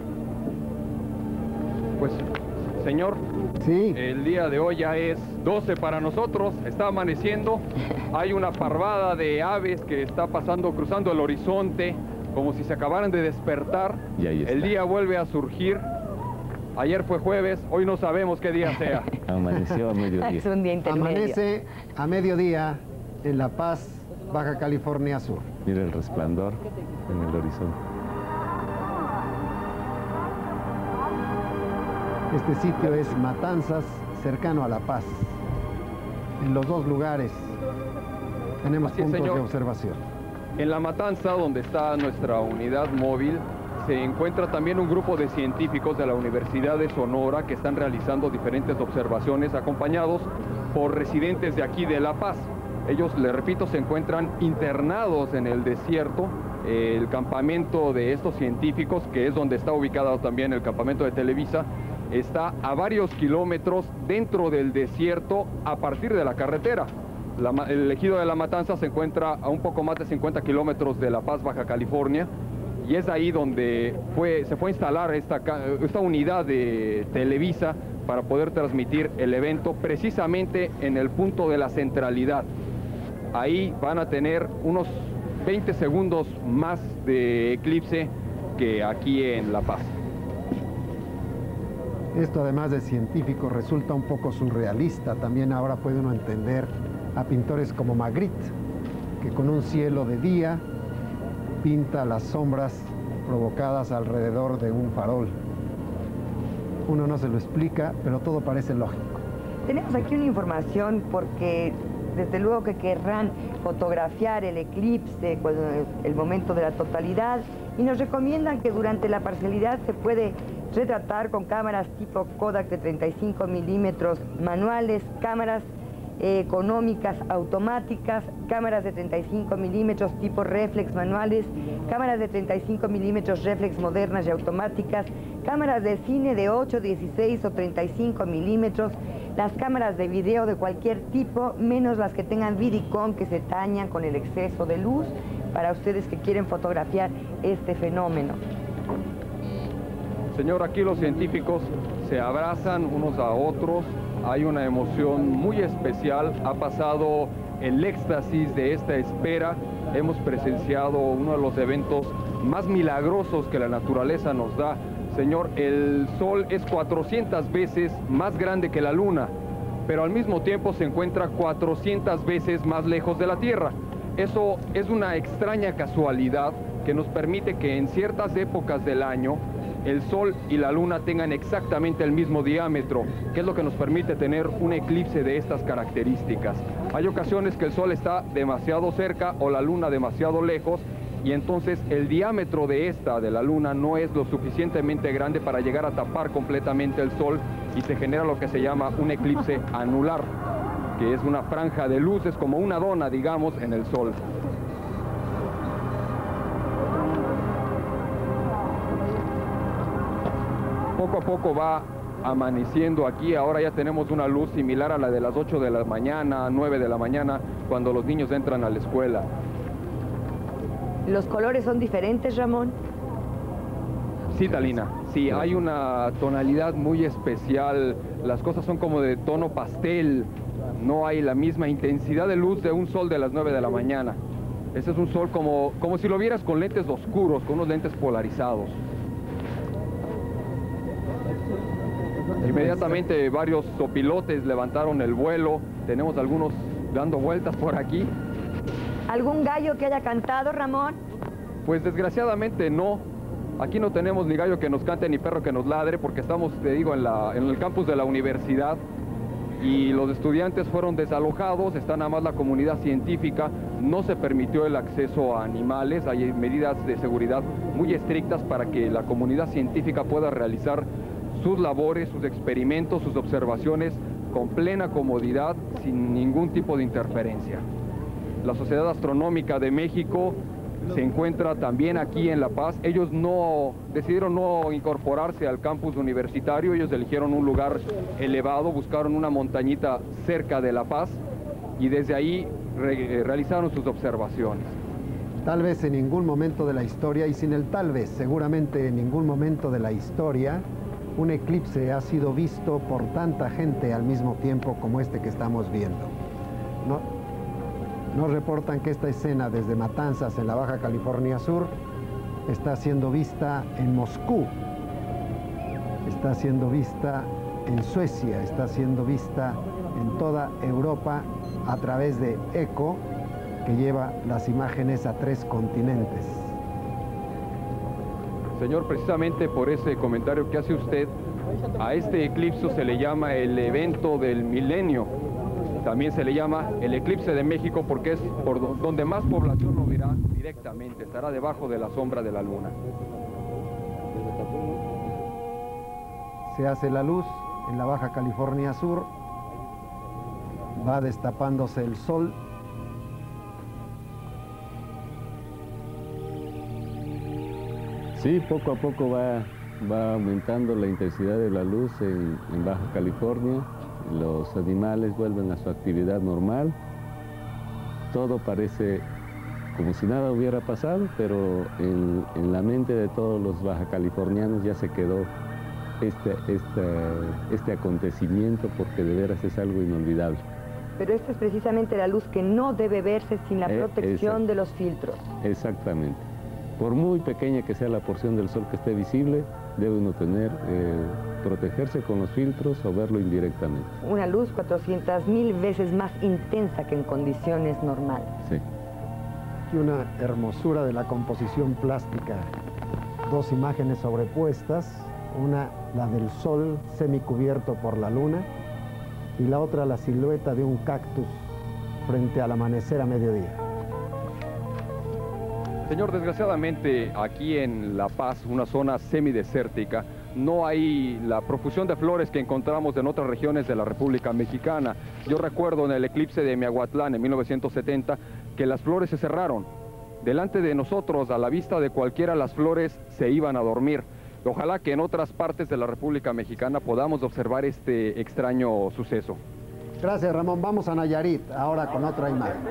Pues, señor, sí. El día de hoy ya es 12 para nosotros, está amaneciendo, hay una parvada de aves que está pasando, cruzando el horizonte, como si se acabaran de despertar. Y ahí está. El día vuelve a surgir. Ayer fue jueves, hoy no sabemos qué día sea. Amaneció a mediodía. Es un día intermedio. Amanece a mediodía en La Paz, Baja California Sur. Mira el resplandor en el horizonte. Este sitio es Matanzas, cercano a La Paz. En los dos lugares tenemos Así es, puntos señor. de observación. En La Matanza, donde está nuestra unidad móvil, se encuentra también un grupo de científicos de la Universidad de Sonora que están realizando diferentes observaciones acompañados por residentes de aquí de La Paz. Ellos, les repito, se encuentran internados en el desierto. El campamento de estos científicos, que es donde está ubicado también el campamento de Televisa, está a varios kilómetros dentro del desierto a partir de la carretera. El ejido de La Matanza se encuentra a un poco más de 50 kilómetros de La Paz, Baja California, y es ahí donde se fue a instalar esta unidad de Televisa para poder transmitir el evento precisamente en el punto de la centralidad. Ahí van a tener unos 20 segundos más de eclipse que aquí en La Paz. Esto, además de científico, resulta un poco surrealista. También ahora puede uno entender a pintores como Magritte, que con un cielo de día pinta las sombras provocadas alrededor de un farol. Uno no se lo explica, pero todo parece lógico. Tenemos aquí una información porque desde luego que querrán fotografiar el eclipse, el momento de la totalidad, y nos recomiendan que durante la parcialidad se puede retratar con cámaras tipo Kodak de 35 milímetros manuales, cámaras económicas automáticas, cámaras de 35 milímetros tipo reflex manuales, cámaras de 35 milímetros reflex modernas y automáticas, cámaras de cine de 8, 16 o 35 milímetros, las cámaras de video de cualquier tipo, menos las que tengan Vidicom, que se tañan con el exceso de luz, para ustedes que quieren fotografiar este fenómeno. Señor, aquí los científicos se abrazan unos a otros, hay una emoción muy especial, ha pasado el éxtasis de esta espera, hemos presenciado uno de los eventos más milagrosos que la naturaleza nos da. Señor, el Sol es 400 veces más grande que la Luna, pero al mismo tiempo se encuentra 400 veces más lejos de la Tierra. Eso es una extraña casualidad que nos permite que en ciertas épocas del año el Sol y la Luna tengan exactamente el mismo diámetro, que es lo que nos permite tener un eclipse de estas características. Hay ocasiones que el Sol está demasiado cerca o la Luna demasiado lejos, y entonces el diámetro de la Luna, no es lo suficientemente grande para llegar a tapar completamente el Sol, y se genera lo que se llama un eclipse anular, que es una franja de luces como una dona, digamos, en el Sol. Poco a poco va amaneciendo aquí, ahora ya tenemos una luz similar a la de las 8 de la mañana, 9 de la mañana, cuando los niños entran a la escuela. ¿Los colores son diferentes, Ramón? Sí, Talina, sí, hay una tonalidad muy especial, las cosas son como de tono pastel, no hay la misma intensidad de luz de un sol de las 9 de la mañana. Este es un sol como si lo vieras con lentes oscuros, con unos lentes polarizados. Inmediatamente varios zopilotes levantaron el vuelo, tenemos algunos dando vueltas por aquí. ¿Algún gallo que haya cantado, Ramón? Pues desgraciadamente no. Aquí no tenemos ni gallo que nos cante ni perro que nos ladre, porque estamos, te digo, en el campus de la universidad. y los estudiantes fueron desalojados, está nada más la comunidad científica, no se permitió el acceso a animales, hay medidas de seguridad muy estrictas para que la comunidad científica pueda realizar sus labores, sus experimentos, sus observaciones con plena comodidad, sin ningún tipo de interferencia. La Sociedad Astronómica de México se encuentra también aquí en La Paz. Ellos decidieron no incorporarse al campus universitario, ellos eligieron un lugar elevado, buscaron una montañita cerca de La Paz y desde ahí realizaron sus observaciones. Tal vez en ningún momento de la historia, y sin el tal vez, seguramente en ningún momento de la historia, un eclipse ha sido visto por tanta gente al mismo tiempo como este que estamos viendo. Nos reportan que esta escena desde Matanzas, en la Baja California Sur, está siendo vista en Moscú, está siendo vista en Suecia, está siendo vista en toda Europa a través de ECO, que lleva las imágenes a 3 continentes. Señor, precisamente por ese comentario que hace usted, a este eclipse se le llama el evento del milenio. También se le llama el eclipse de México porque es por donde más población lo verá directamente, estará debajo de la sombra de la luna. Se hace la luz en la Baja California Sur, va destapándose el sol. Sí, poco a poco va aumentando la intensidad de la luz en Baja California. Los animales vuelven a su actividad normal. Todo parece como si nada hubiera pasado, pero en la mente de todos los bajacalifornianos ya se quedó este acontecimiento, porque de veras es algo inolvidable. Pero esta es precisamente la luz que no debe verse sin la protección de los filtros. Exactamente. Por muy pequeña que sea la porción del sol que esté visible, debe uno protegerse con los filtros o verlo indirectamente. Una luz 400.000 veces más intensa que en condiciones normales. Sí. Y una hermosura de la composición plástica. 2 imágenes sobrepuestas, una la del sol semicubierto por la luna y la otra la silueta de un cactus frente al amanecer a mediodía. Señor, desgraciadamente aquí en La Paz, una zona semidesértica, no hay la profusión de flores que encontramos en otras regiones de la República Mexicana. Yo recuerdo en el eclipse de Miahuatlán en 1970 que las flores se cerraron. Delante de nosotros, a la vista de cualquiera, las flores se iban a dormir. Ojalá que en otras partes de la República Mexicana podamos observar este extraño suceso. Gracias, Ramón. Vamos a Nayarit, ahora con otra imagen.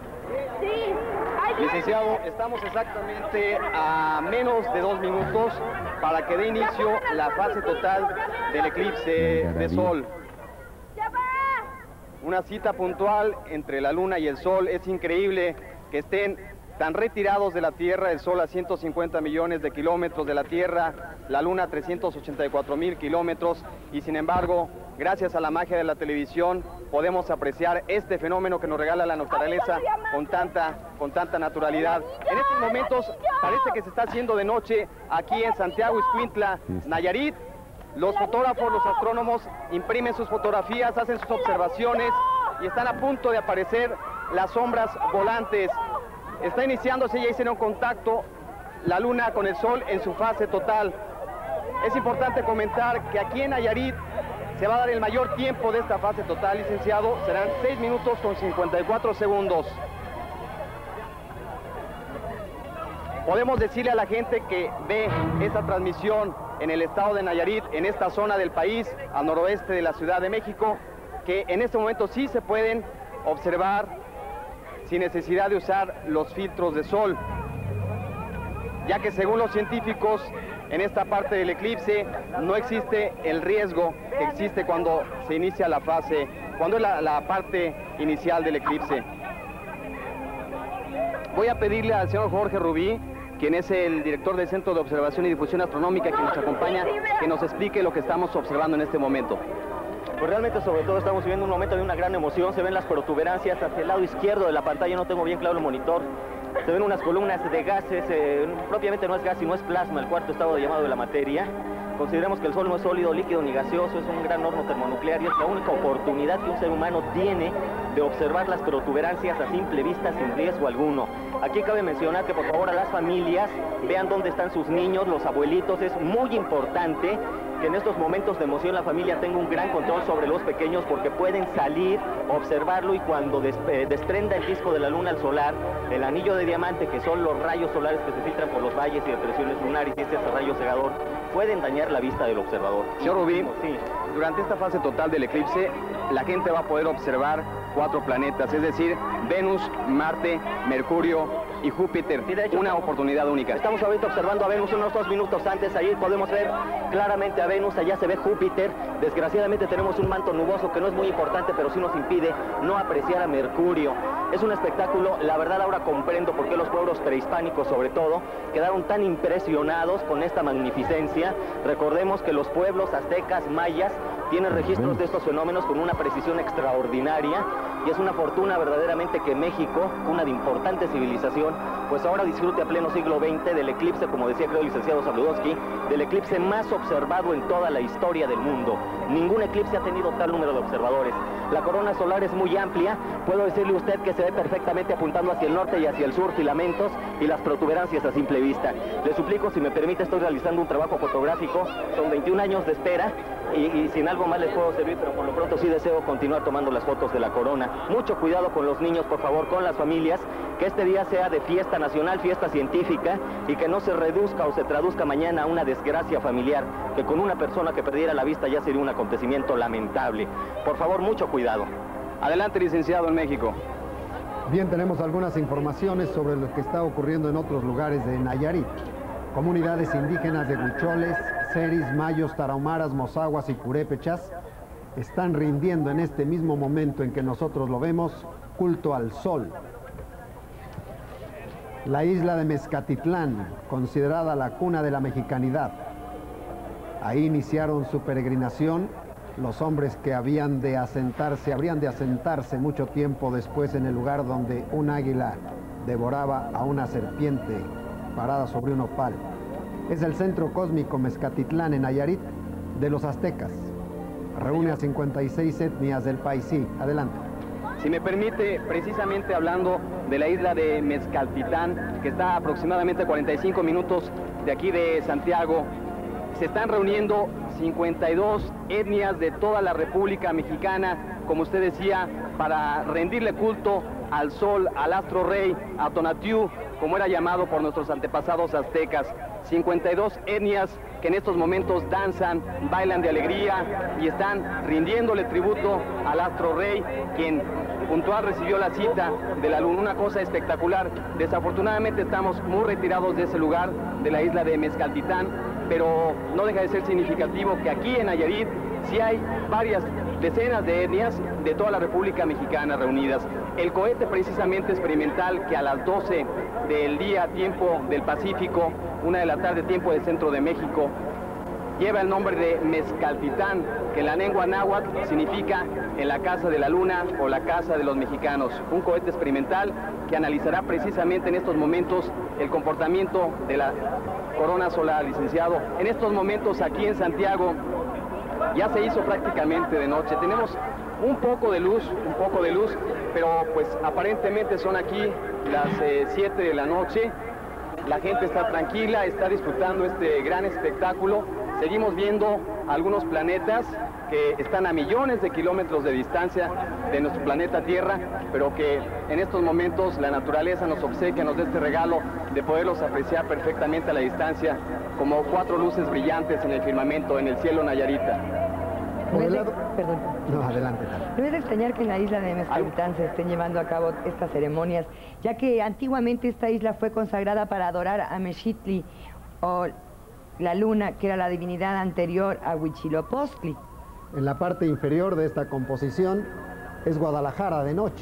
Licenciado, estamos exactamente a menos de 2 minutos para que dé inicio la fase total del eclipse de sol. Una cita puntual entre la luna y el sol. Es increíble que estén tan retirados de la Tierra, el sol a 150 millones de kilómetros de la Tierra, la luna a 384.000 kilómetros, y sin embargo, gracias a la magia de la televisión, podemos apreciar este fenómeno que nos regala la naturaleza con tanta naturalidad. En estos momentos parece que se está haciendo de noche aquí en Santiago Ixcuintla, Nayarit. Los fotógrafos, los astrónomos imprimen sus fotografías, hacen sus observaciones y están a punto de aparecer las sombras volantes. Está iniciándose, ya hicieron contacto la luna con el sol en su fase total. Es importante comentar que aquí en Nayarit se va a dar el mayor tiempo de esta fase total, licenciado. Serán 6 minutos con 54 segundos. Podemos decirle a la gente que ve esta transmisión en el estado de Nayarit, en esta zona del país, al noroeste de la Ciudad de México, que en este momento sí se pueden observar sin necesidad de usar los filtros de sol, ya que según los científicos, en esta parte del eclipse no existe el riesgo que existe cuando se inicia la fase, cuando es la parte inicial del eclipse. Voy a pedirle al señor Jorge Rubí, quien es el director del Centro de Observación y Difusión Astronómica, que nos acompaña, que nos explique lo que estamos observando en este momento. Pues realmente, sobre todo, estamos viviendo un momento de una gran emoción. Se ven las protuberancias hacia el lado izquierdo de la pantalla, no tengo bien claro el monitor. Se ven unas columnas de gases, propiamente no es gas, sino es plasma, el cuarto estado de llamado de la materia. Consideremos que el Sol no es sólido, líquido ni gaseoso, es un gran horno termonuclear y es la única oportunidad que un ser humano tiene de observar las protuberancias a simple vista sin riesgo alguno. Aquí cabe mencionar que por favor a las familias vean dónde están sus niños, los abuelitos. Es muy importante que en estos momentos de emoción la familia tenga un gran control sobre los pequeños, porque pueden salir, observarlo, y cuando desprenda el disco de la luna al solar, el anillo de diamante, que son los rayos solares que se filtran por los valles y depresiones lunares, y este rayo cegador, pueden dañar la vista del observador. Señor Rubí, sí. Durante esta fase total del eclipse, la gente va a poder observar 4 planetas, es decir, Venus, Marte, Mercurio y Júpiter. Sí, de hecho, una oportunidad única. Estamos ahorita observando a Venus unos 2 minutos antes. Ahí podemos ver claramente a Venus, allá se ve Júpiter. Desgraciadamente tenemos un manto nuboso que no es muy importante, pero sí nos impide no apreciar a Mercurio. Es un espectáculo, la verdad ahora comprendo por qué los pueblos prehispánicos sobre todo quedaron tan impresionados con esta magnificencia. Recordemos que los pueblos aztecas, mayas, tienen registros de estos fenómenos con una precisión extraordinaria, y es una fortuna verdaderamente que México, una de importante civilización, pues ahora disfrute a pleno siglo XX del eclipse, como decía creo el licenciado Sabludowski, del eclipse más observado en toda la historia del mundo. Ningún eclipse ha tenido tal número de observadores. La corona solar es muy amplia, puedo decirle a usted que se ve perfectamente apuntando hacia el norte y hacia el sur filamentos y las protuberancias a simple vista. Le suplico, si me permite, estoy realizando un trabajo fotográfico, son 21 años de espera, y sin algo más les puedo servir, pero por lo pronto sí deseo continuar tomando las fotos de la corona. Mucho cuidado con los niños, por favor, con las familias, que este día sea de fiesta nacional, fiesta científica, y que no se reduzca o se traduzca mañana a una desgracia familiar, que con una persona que perdiera la vista ya sería un acontecimiento lamentable. Por favor, mucho cuidado. Adelante, licenciado, en México. Bien, tenemos algunas informaciones sobre lo que está ocurriendo en otros lugares de Nayarit. Comunidades indígenas de huicholes, seris, mayos, tarahumaras, mozaguas y purépechas están rindiendo en este mismo momento en que nosotros lo vemos, culto al sol. La isla de Mezcatitlán, considerada la cuna de la mexicanidad. Ahí iniciaron su peregrinación los hombres que habrían de asentarse mucho tiempo después en el lugar donde un águila devoraba a una serpiente parada sobre un opal. Es el centro cósmico Mezcatitlán en Nayarit de los aztecas. Reúne a 56 etnias del país. Sí, adelante. Si me permite, precisamente hablando de la isla de Mezcaltitán, que está aproximadamente a 45 minutos de aquí de Santiago, se están reuniendo 52 etnias de toda la República Mexicana, como usted decía, para rendirle culto al sol, al astro rey, a Tonatiuh, como era llamado por nuestros antepasados aztecas. 52 etnias que en estos momentos danzan, bailan de alegría y están rindiéndole tributo al astro rey, quien puntual recibió la cita de la luna, una cosa espectacular. Desafortunadamente estamos muy retirados de ese lugar, de la isla de Mezcaltitán, pero no deja de ser significativo que aquí en Nayarit sí hay varias decenas de etnias de toda la República Mexicana reunidas. El cohete precisamente experimental que a las 12 del día, tiempo del Pacífico, 1 de la tarde, tiempo del centro de México, lleva el nombre de Mezcaltitán, que en la lengua náhuatl significa en la casa de la luna o la casa de los mexicanos. Un cohete experimental que analizará precisamente en estos momentos el comportamiento de la corona solar, licenciado. En estos momentos aquí en Santiago ya se hizo prácticamente de noche. Tenemos un poco de luz, pero pues aparentemente son aquí las 7 de la noche. La gente está tranquila, está disfrutando este gran espectáculo. Seguimos viendo algunos planetas que están a millones de kilómetros de distancia de nuestro planeta Tierra, pero que en estos momentos la naturaleza nos obsequia, nos da este regalo de poderlos apreciar perfectamente a la distancia, como 4 luces brillantes en el firmamento, en el cielo nayarita. Perdón. No, adelante. No es de extrañar que en la isla de Mezcaltitán se estén llevando a cabo estas ceremonias, ya que antiguamente esta isla fue consagrada para adorar a Mexitli, o la luna, que era la divinidad anterior a Huitzilopochtli. En la parte inferior de esta composición es Guadalajara de noche.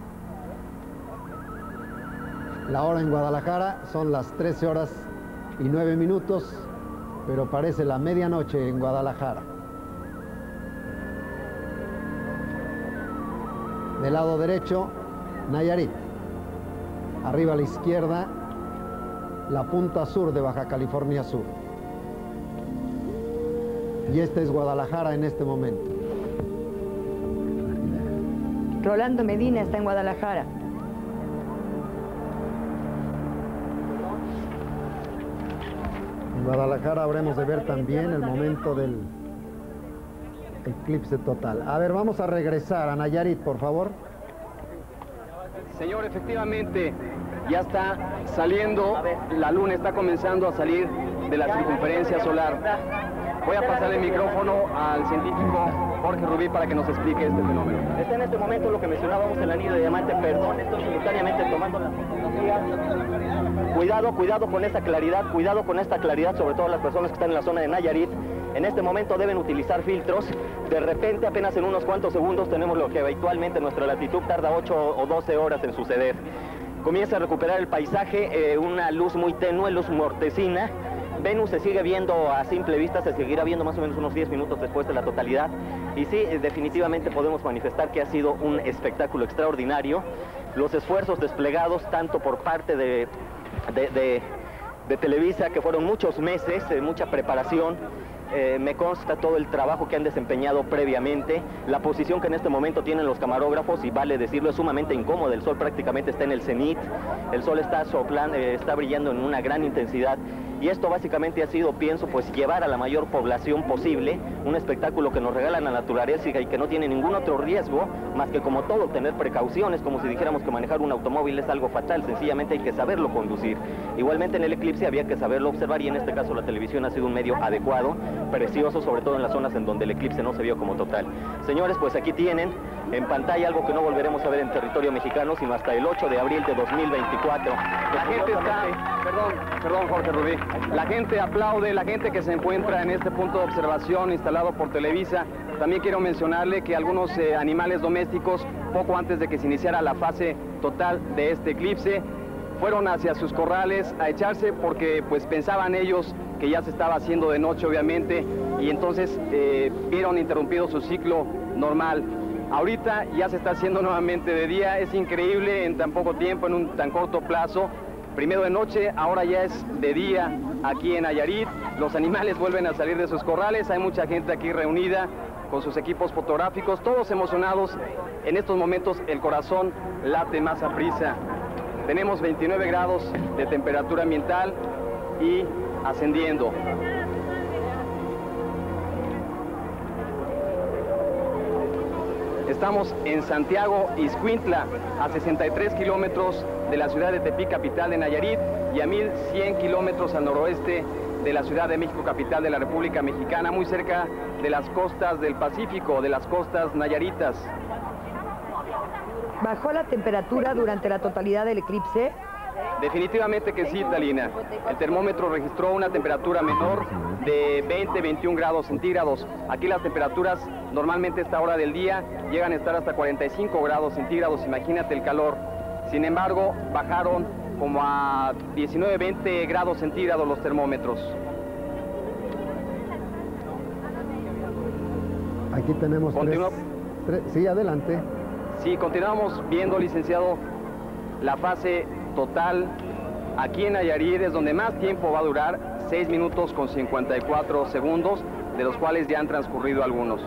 La hora en Guadalajara son las 13 horas y 9 minutos, pero parece la medianoche en Guadalajara. Del lado derecho, Nayarit. Arriba a la izquierda, la punta sur de Baja California Sur. Y esta es Guadalajara en este momento. Rolando Medina está en Guadalajara. En Guadalajara habremos de ver también el momento del eclipse total. A ver, vamos a regresar a Nayarit, por favor. Señor, efectivamente, ya está saliendo, la luna está comenzando a salir de la circunferencia solar. Voy a pasar el micrófono al científico Jorge Rubí para que nos explique este fenómeno. Está en este momento lo que mencionábamos el anillo de diamante, perdón, estoy simultáneamente tomando la fotografía. Cuidado con esta claridad, sobre todo las personas que están en la zona de Nayarit. En este momento deben utilizar filtros. De repente, apenas en unos cuantos segundos, tenemos lo que habitualmente nuestra latitud tarda 8 o 12 horas en suceder. Comienza a recuperar el paisaje, una luz muy tenue, luz mortecina. Venus se sigue viendo a simple vista, se seguirá viendo más o menos unos 10 minutos después de la totalidad. Y sí, definitivamente podemos manifestar que ha sido un espectáculo extraordinario. Los esfuerzos desplegados tanto por parte de Televisa, que fueron muchos meses, mucha preparación. Me consta todo el trabajo que han desempeñado previamente, la posición que en este momento tienen los camarógrafos, y vale decirlo, es sumamente incómoda. El sol prácticamente está en el cenit, el sol está soplando, está brillando en una gran intensidad, y esto básicamente ha sido, pienso, pues llevar a la mayor población posible un espectáculo que nos regala la naturaleza y que no tiene ningún otro riesgo más que, como todo, tener precauciones, como si dijéramos que manejar un automóvil es algo fatal. Sencillamente hay que saberlo conducir. Igualmente en el eclipse había que saberlo observar, y en este caso la televisión ha sido un medio adecuado, precioso, sobre todo en las zonas en donde el eclipse no se vio como total. Señores, pues aquí tienen en pantalla algo que no volveremos a ver en territorio mexicano sino hasta el 8 de abril de 2024. La gente está, perdón Jorge Rubí, la gente aplaude, la gente que se encuentra en este punto de observación instalado por Televisa. También quiero mencionarle que algunos animales domésticos, poco antes de que se iniciara la fase total de este eclipse, fueron hacia sus corrales a echarse porque pues pensaban ellos que ya se estaba haciendo de noche, obviamente, y entonces vieron interrumpido su ciclo normal. Ahorita ya se está haciendo nuevamente de día. Es increíble en tan poco tiempo, en un tan corto plazo. Primero de noche, ahora ya es de día aquí en Nayarit. Los animales vuelven a salir de sus corrales. Hay mucha gente aquí reunida con sus equipos fotográficos, todos emocionados. En estos momentos el corazón late más aprisa. Tenemos 29 grados de temperatura ambiental y ascendiendo. Estamos en Santiago Ixcuintla, a 63 kilómetros de la ciudad de Tepic, capital de Nayarit, y a 1100 kilómetros al noroeste de la Ciudad de México, capital de la República Mexicana, muy cerca de las costas del Pacífico, de las costas nayaritas. ¿Bajó la temperatura durante la totalidad del eclipse? Definitivamente que sí, Talina. El termómetro registró una temperatura menor de 20-21 grados centígrados. Aquí las temperaturas normalmente a esta hora del día llegan a estar hasta 45 grados centígrados. Imagínate el calor. Sin embargo, bajaron como a 19-20 grados centígrados los termómetros. Aquí tenemos tres. Sí, adelante. Sí, continuamos viendo, licenciado, la fase total aquí en Nayarit es donde más tiempo va a durar, 6 minutos con 54 segundos, de los cuales ya han transcurrido algunos.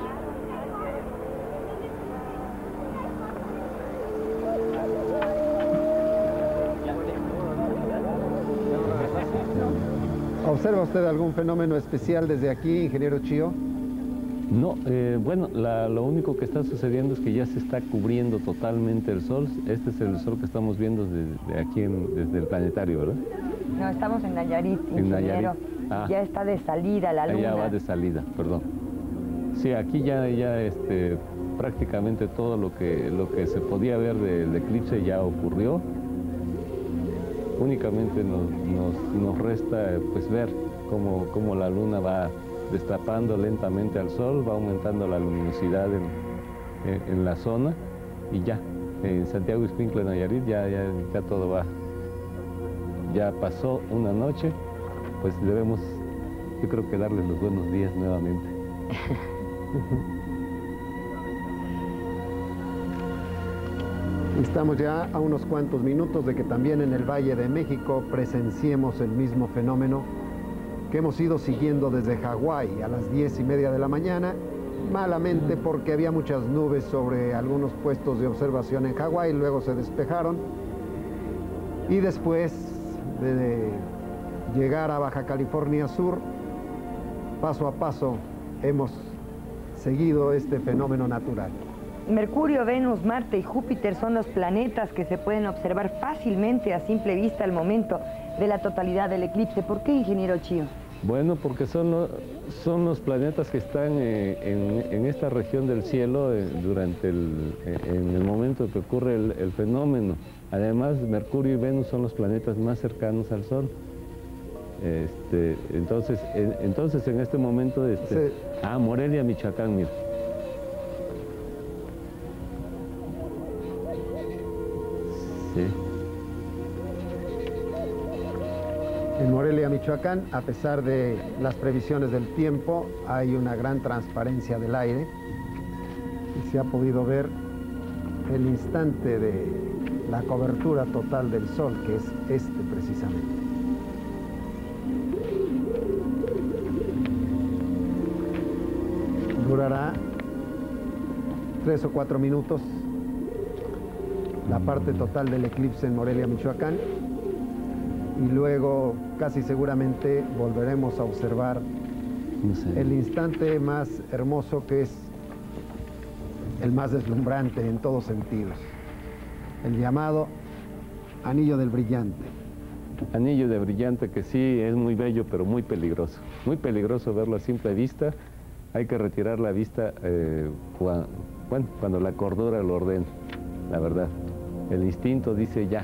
¿Observa usted algún fenómeno especial desde aquí, ingeniero Chío? No, bueno, lo único que está sucediendo es que ya se está cubriendo totalmente el sol. Este es el sol que estamos viendo desde aquí, desde el planetario, ¿verdad? No, estamos en Nayarit, ingeniero. Ya está de salida la luna. Ya va de salida, perdón. Sí, aquí ya prácticamente todo lo que se podía ver del eclipse ya ocurrió. Únicamente nos resta pues ver cómo la luna va destapando lentamente al sol, va aumentando la luminosidad en la zona, y ya, en Santiago Ixcuintla, Nayarit, ya todo va. Ya pasó una noche, pues debemos, yo creo que darles los buenos días nuevamente. Estamos ya a unos cuantos minutos de que también en el Valle de México presenciemos el mismo fenómeno. que hemos ido siguiendo desde Hawái a las 10:30 de la mañana, malamente porque había muchas nubes sobre algunos puestos de observación en Hawái, luego se despejaron, y después de llegar a Baja California Sur, paso a paso hemos seguido este fenómeno natural. Mercurio, Venus, Marte y Júpiter son los planetas que se pueden observar fácilmente a simple vista al momento de la totalidad del eclipse. ¿Por qué, ingeniero Chío? Bueno, porque son los planetas que están en esta región del cielo en el momento que ocurre el fenómeno. Además, Mercurio y Venus son los planetas más cercanos al Sol. Entonces en este momento... Sí. Morelia, Michoacán, mira. Sí. En Morelia, Michoacán, a pesar de las previsiones del tiempo, hay una gran transparencia del aire y se ha podido ver el instante de la cobertura total del sol, que es este precisamente. Durará 3 o 4 minutos la parte total del eclipse en Morelia, Michoacán, y luego casi seguramente volveremos a observar el instante más hermoso, que es el más deslumbrante en todos sentidos, el llamado Anillo del Brillante. Anillo de Brillante, que sí es muy bello, pero muy peligroso verlo a simple vista. Hay que retirar la vista cuando la cordura lo ordena, la verdad. El instinto dice ya.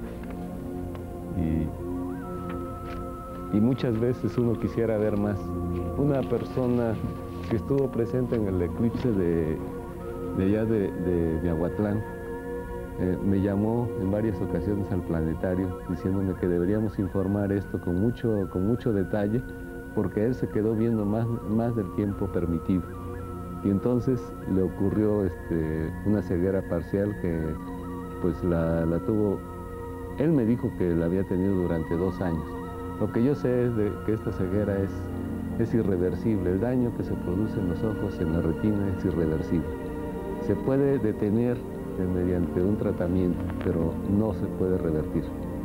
Y muchas veces uno quisiera ver más. Una persona que estuvo presente en el eclipse de allá de Miahuatlán, me llamó en varias ocasiones al planetario diciéndome que deberíamos informar esto con mucho detalle, porque él se quedó viendo más del tiempo permitido. Y entonces le ocurrió una ceguera parcial que pues la tuvo. Él me dijo que la había tenido durante 2 años. Lo que yo sé es que esta ceguera es irreversible. El daño que se produce en los ojos, en la retina, es irreversible. Se puede detener mediante un tratamiento, pero no se puede revertir.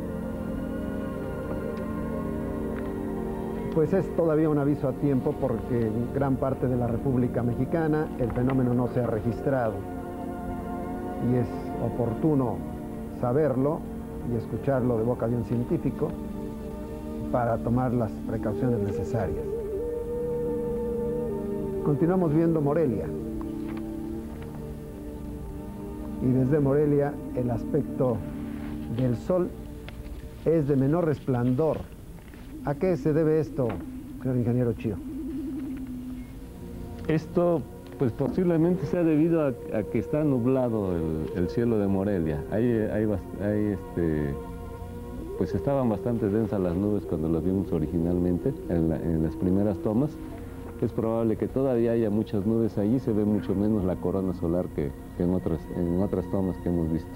Pues es todavía un aviso a tiempo, porque en gran parte de la República Mexicana el fenómeno no se ha registrado, y es oportuno saberlo y escucharlo de boca de un científico para tomar las precauciones necesarias. Continuamos viendo Morelia, y desde Morelia el aspecto del sol es de menor resplandor. ¿A qué se debe esto, señor ingeniero Chío? Esto, pues posiblemente sea debido a que está nublado el cielo de Morelia. Pues estaban bastante densas las nubes cuando las vimos originalmente, en las primeras tomas. Es probable que todavía haya muchas nubes allí, se ve mucho menos la corona solar que en otras tomas que hemos visto.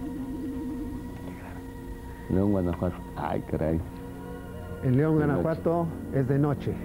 León, Guanajuato. Ay, caray. En León, Guanajuato, es de noche.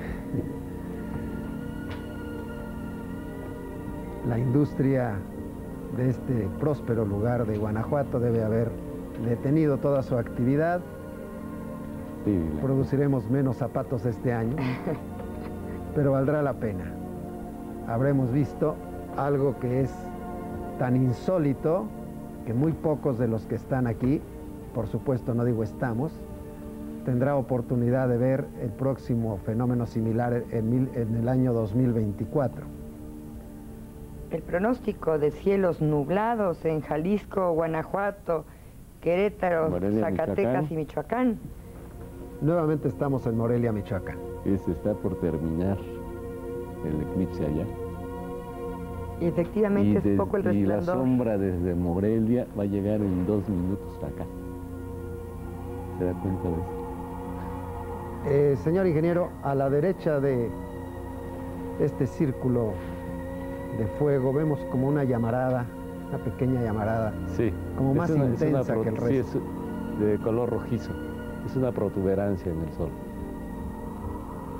La industria de este próspero lugar de Guanajuato debe haber detenido toda su actividad. Sí, produciremos menos zapatos este año, pero valdrá la pena. Habremos visto algo que es tan insólito que muy pocos de los que están aquí, por supuesto no digo estamos, tendrá oportunidad de ver el próximo fenómeno similar en el año 2024. El pronóstico de cielos nublados en Jalisco, Guanajuato, Querétaro, Morelia, Zacatecas Michoacán. y Michoacán. Nuevamente estamos en Morelia, Michoacán. Se está por terminar el eclipse allá. Y efectivamente es poco el Y la resplandor. sombra desde Morelia va a llegar en 2 minutos acá. ¿Se da cuenta de eso? Señor ingeniero, a la derecha de este círculo de fuego vemos como una llamarada, una pequeña llamarada, Sí. como más intensa que el Sí, resto. es de color rojizo. Es una protuberancia en el sol.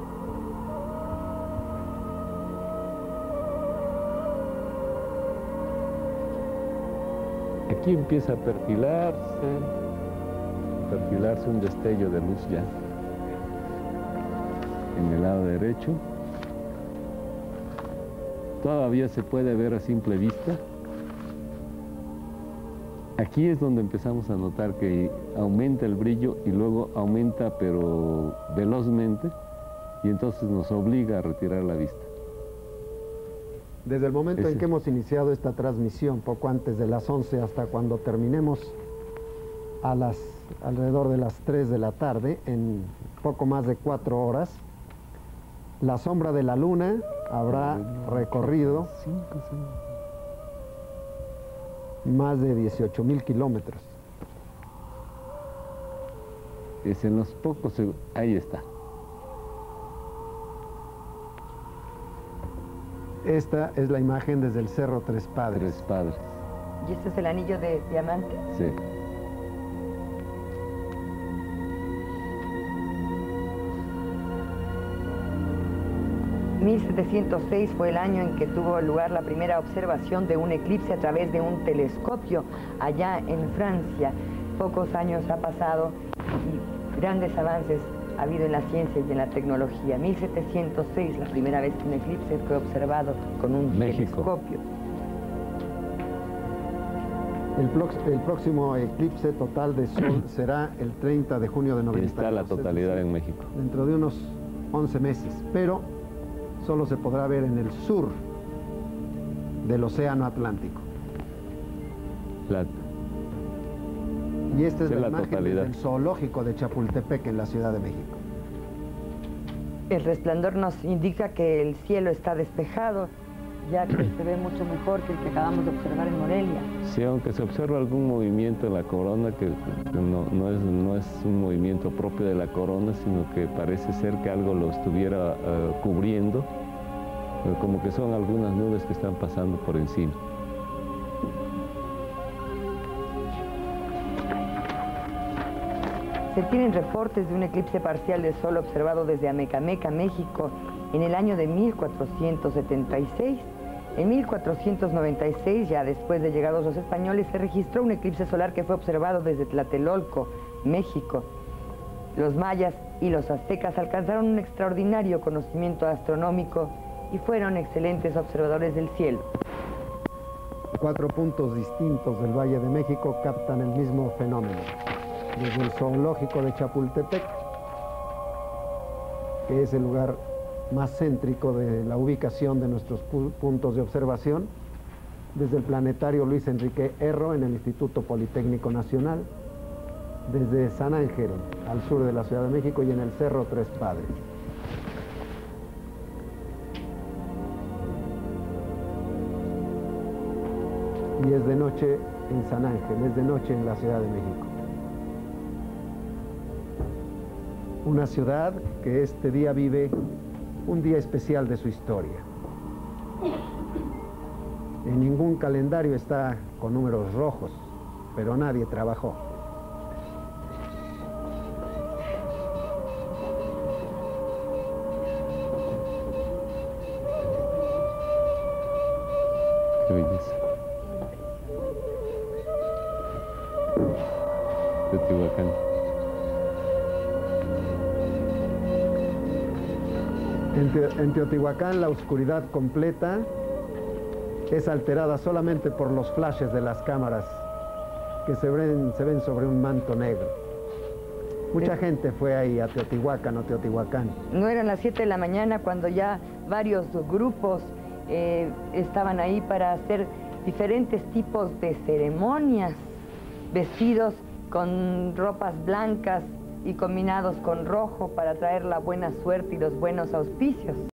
aquí empieza a perfilarse un destello de luz ya en el lado derecho. Todavía se puede ver a simple vista. Aquí es donde empezamos a notar que aumenta el brillo y luego aumenta pero velozmente, y entonces nos obliga a retirar la vista. Desde el momento en que hemos iniciado esta transmisión, poco antes de las 11 hasta cuando terminemos alrededor de las 3 de la tarde, en poco más de 4 horas, la sombra de la luna habrá recorrido más de 18,000 kilómetros. Es en los pocos segundos. Ahí está. Esta es la imagen desde el Cerro Tres Padres. Tres Padres. ¿Y este es el anillo de diamante? Sí. ...1706 fue el año en que tuvo lugar la primera observación de un eclipse a través de un telescopio allá en Francia. Pocos años ha pasado y grandes avances ha habido en la ciencia y en la tecnología. 1706, la primera vez que un eclipse fue observado con un telescopio. El próximo eclipse total de sol será el 30 de junio de 92. Está la totalidad en México. Dentro de unos 11 meses, pero solo se podrá ver en el sur del Océano Atlántico. Y esta es la imagen del zoológico de Chapultepec en la Ciudad de México. El resplandor nos indica que el cielo está despejado, ya que se ve mucho mejor que el que acabamos de observar en Morelia. Sí, aunque se observa algún movimiento en la corona, que no es un movimiento propio de la corona, sino que parece ser que algo lo estuviera cubriendo, como que son algunas nubes que están pasando por encima. Se tienen reportes de un eclipse parcial de sol observado desde Amecameca, México, en el año de 1476. En 1496, ya después de llegados los españoles, se registró un eclipse solar que fue observado desde Tlatelolco, México. Los mayas y los aztecas alcanzaron un extraordinario conocimiento astronómico y fueron excelentes observadores del cielo. 4 puntos distintos del Valle de México captan el mismo fenómeno. Desde el zoológico de Chapultepec, que es el lugar más céntrico de la ubicación de nuestros puntos de observación, desde el planetario Luis Enrique Erro en el Instituto Politécnico Nacional, desde San Ángel, al sur de la Ciudad de México, y en el Cerro Tres Padres. Y es de noche en San Ángel, es de noche en la Ciudad de México. Una ciudad que este día vive un día especial de su historia. En ningún calendario está con números rojos, pero nadie trabajó. Qué belleza. Teotihuacán. En Teotihuacán la oscuridad completa es alterada solamente por los flashes de las cámaras que se ven sobre un manto negro. Mucha gente fue ahí a Teotihuacán o Teotihuacán. No eran las 7 de la mañana cuando ya varios grupos estaban ahí para hacer diferentes tipos de ceremonias, vestidos con ropas blancas y combinados con rojo para traer la buena suerte y los buenos auspicios.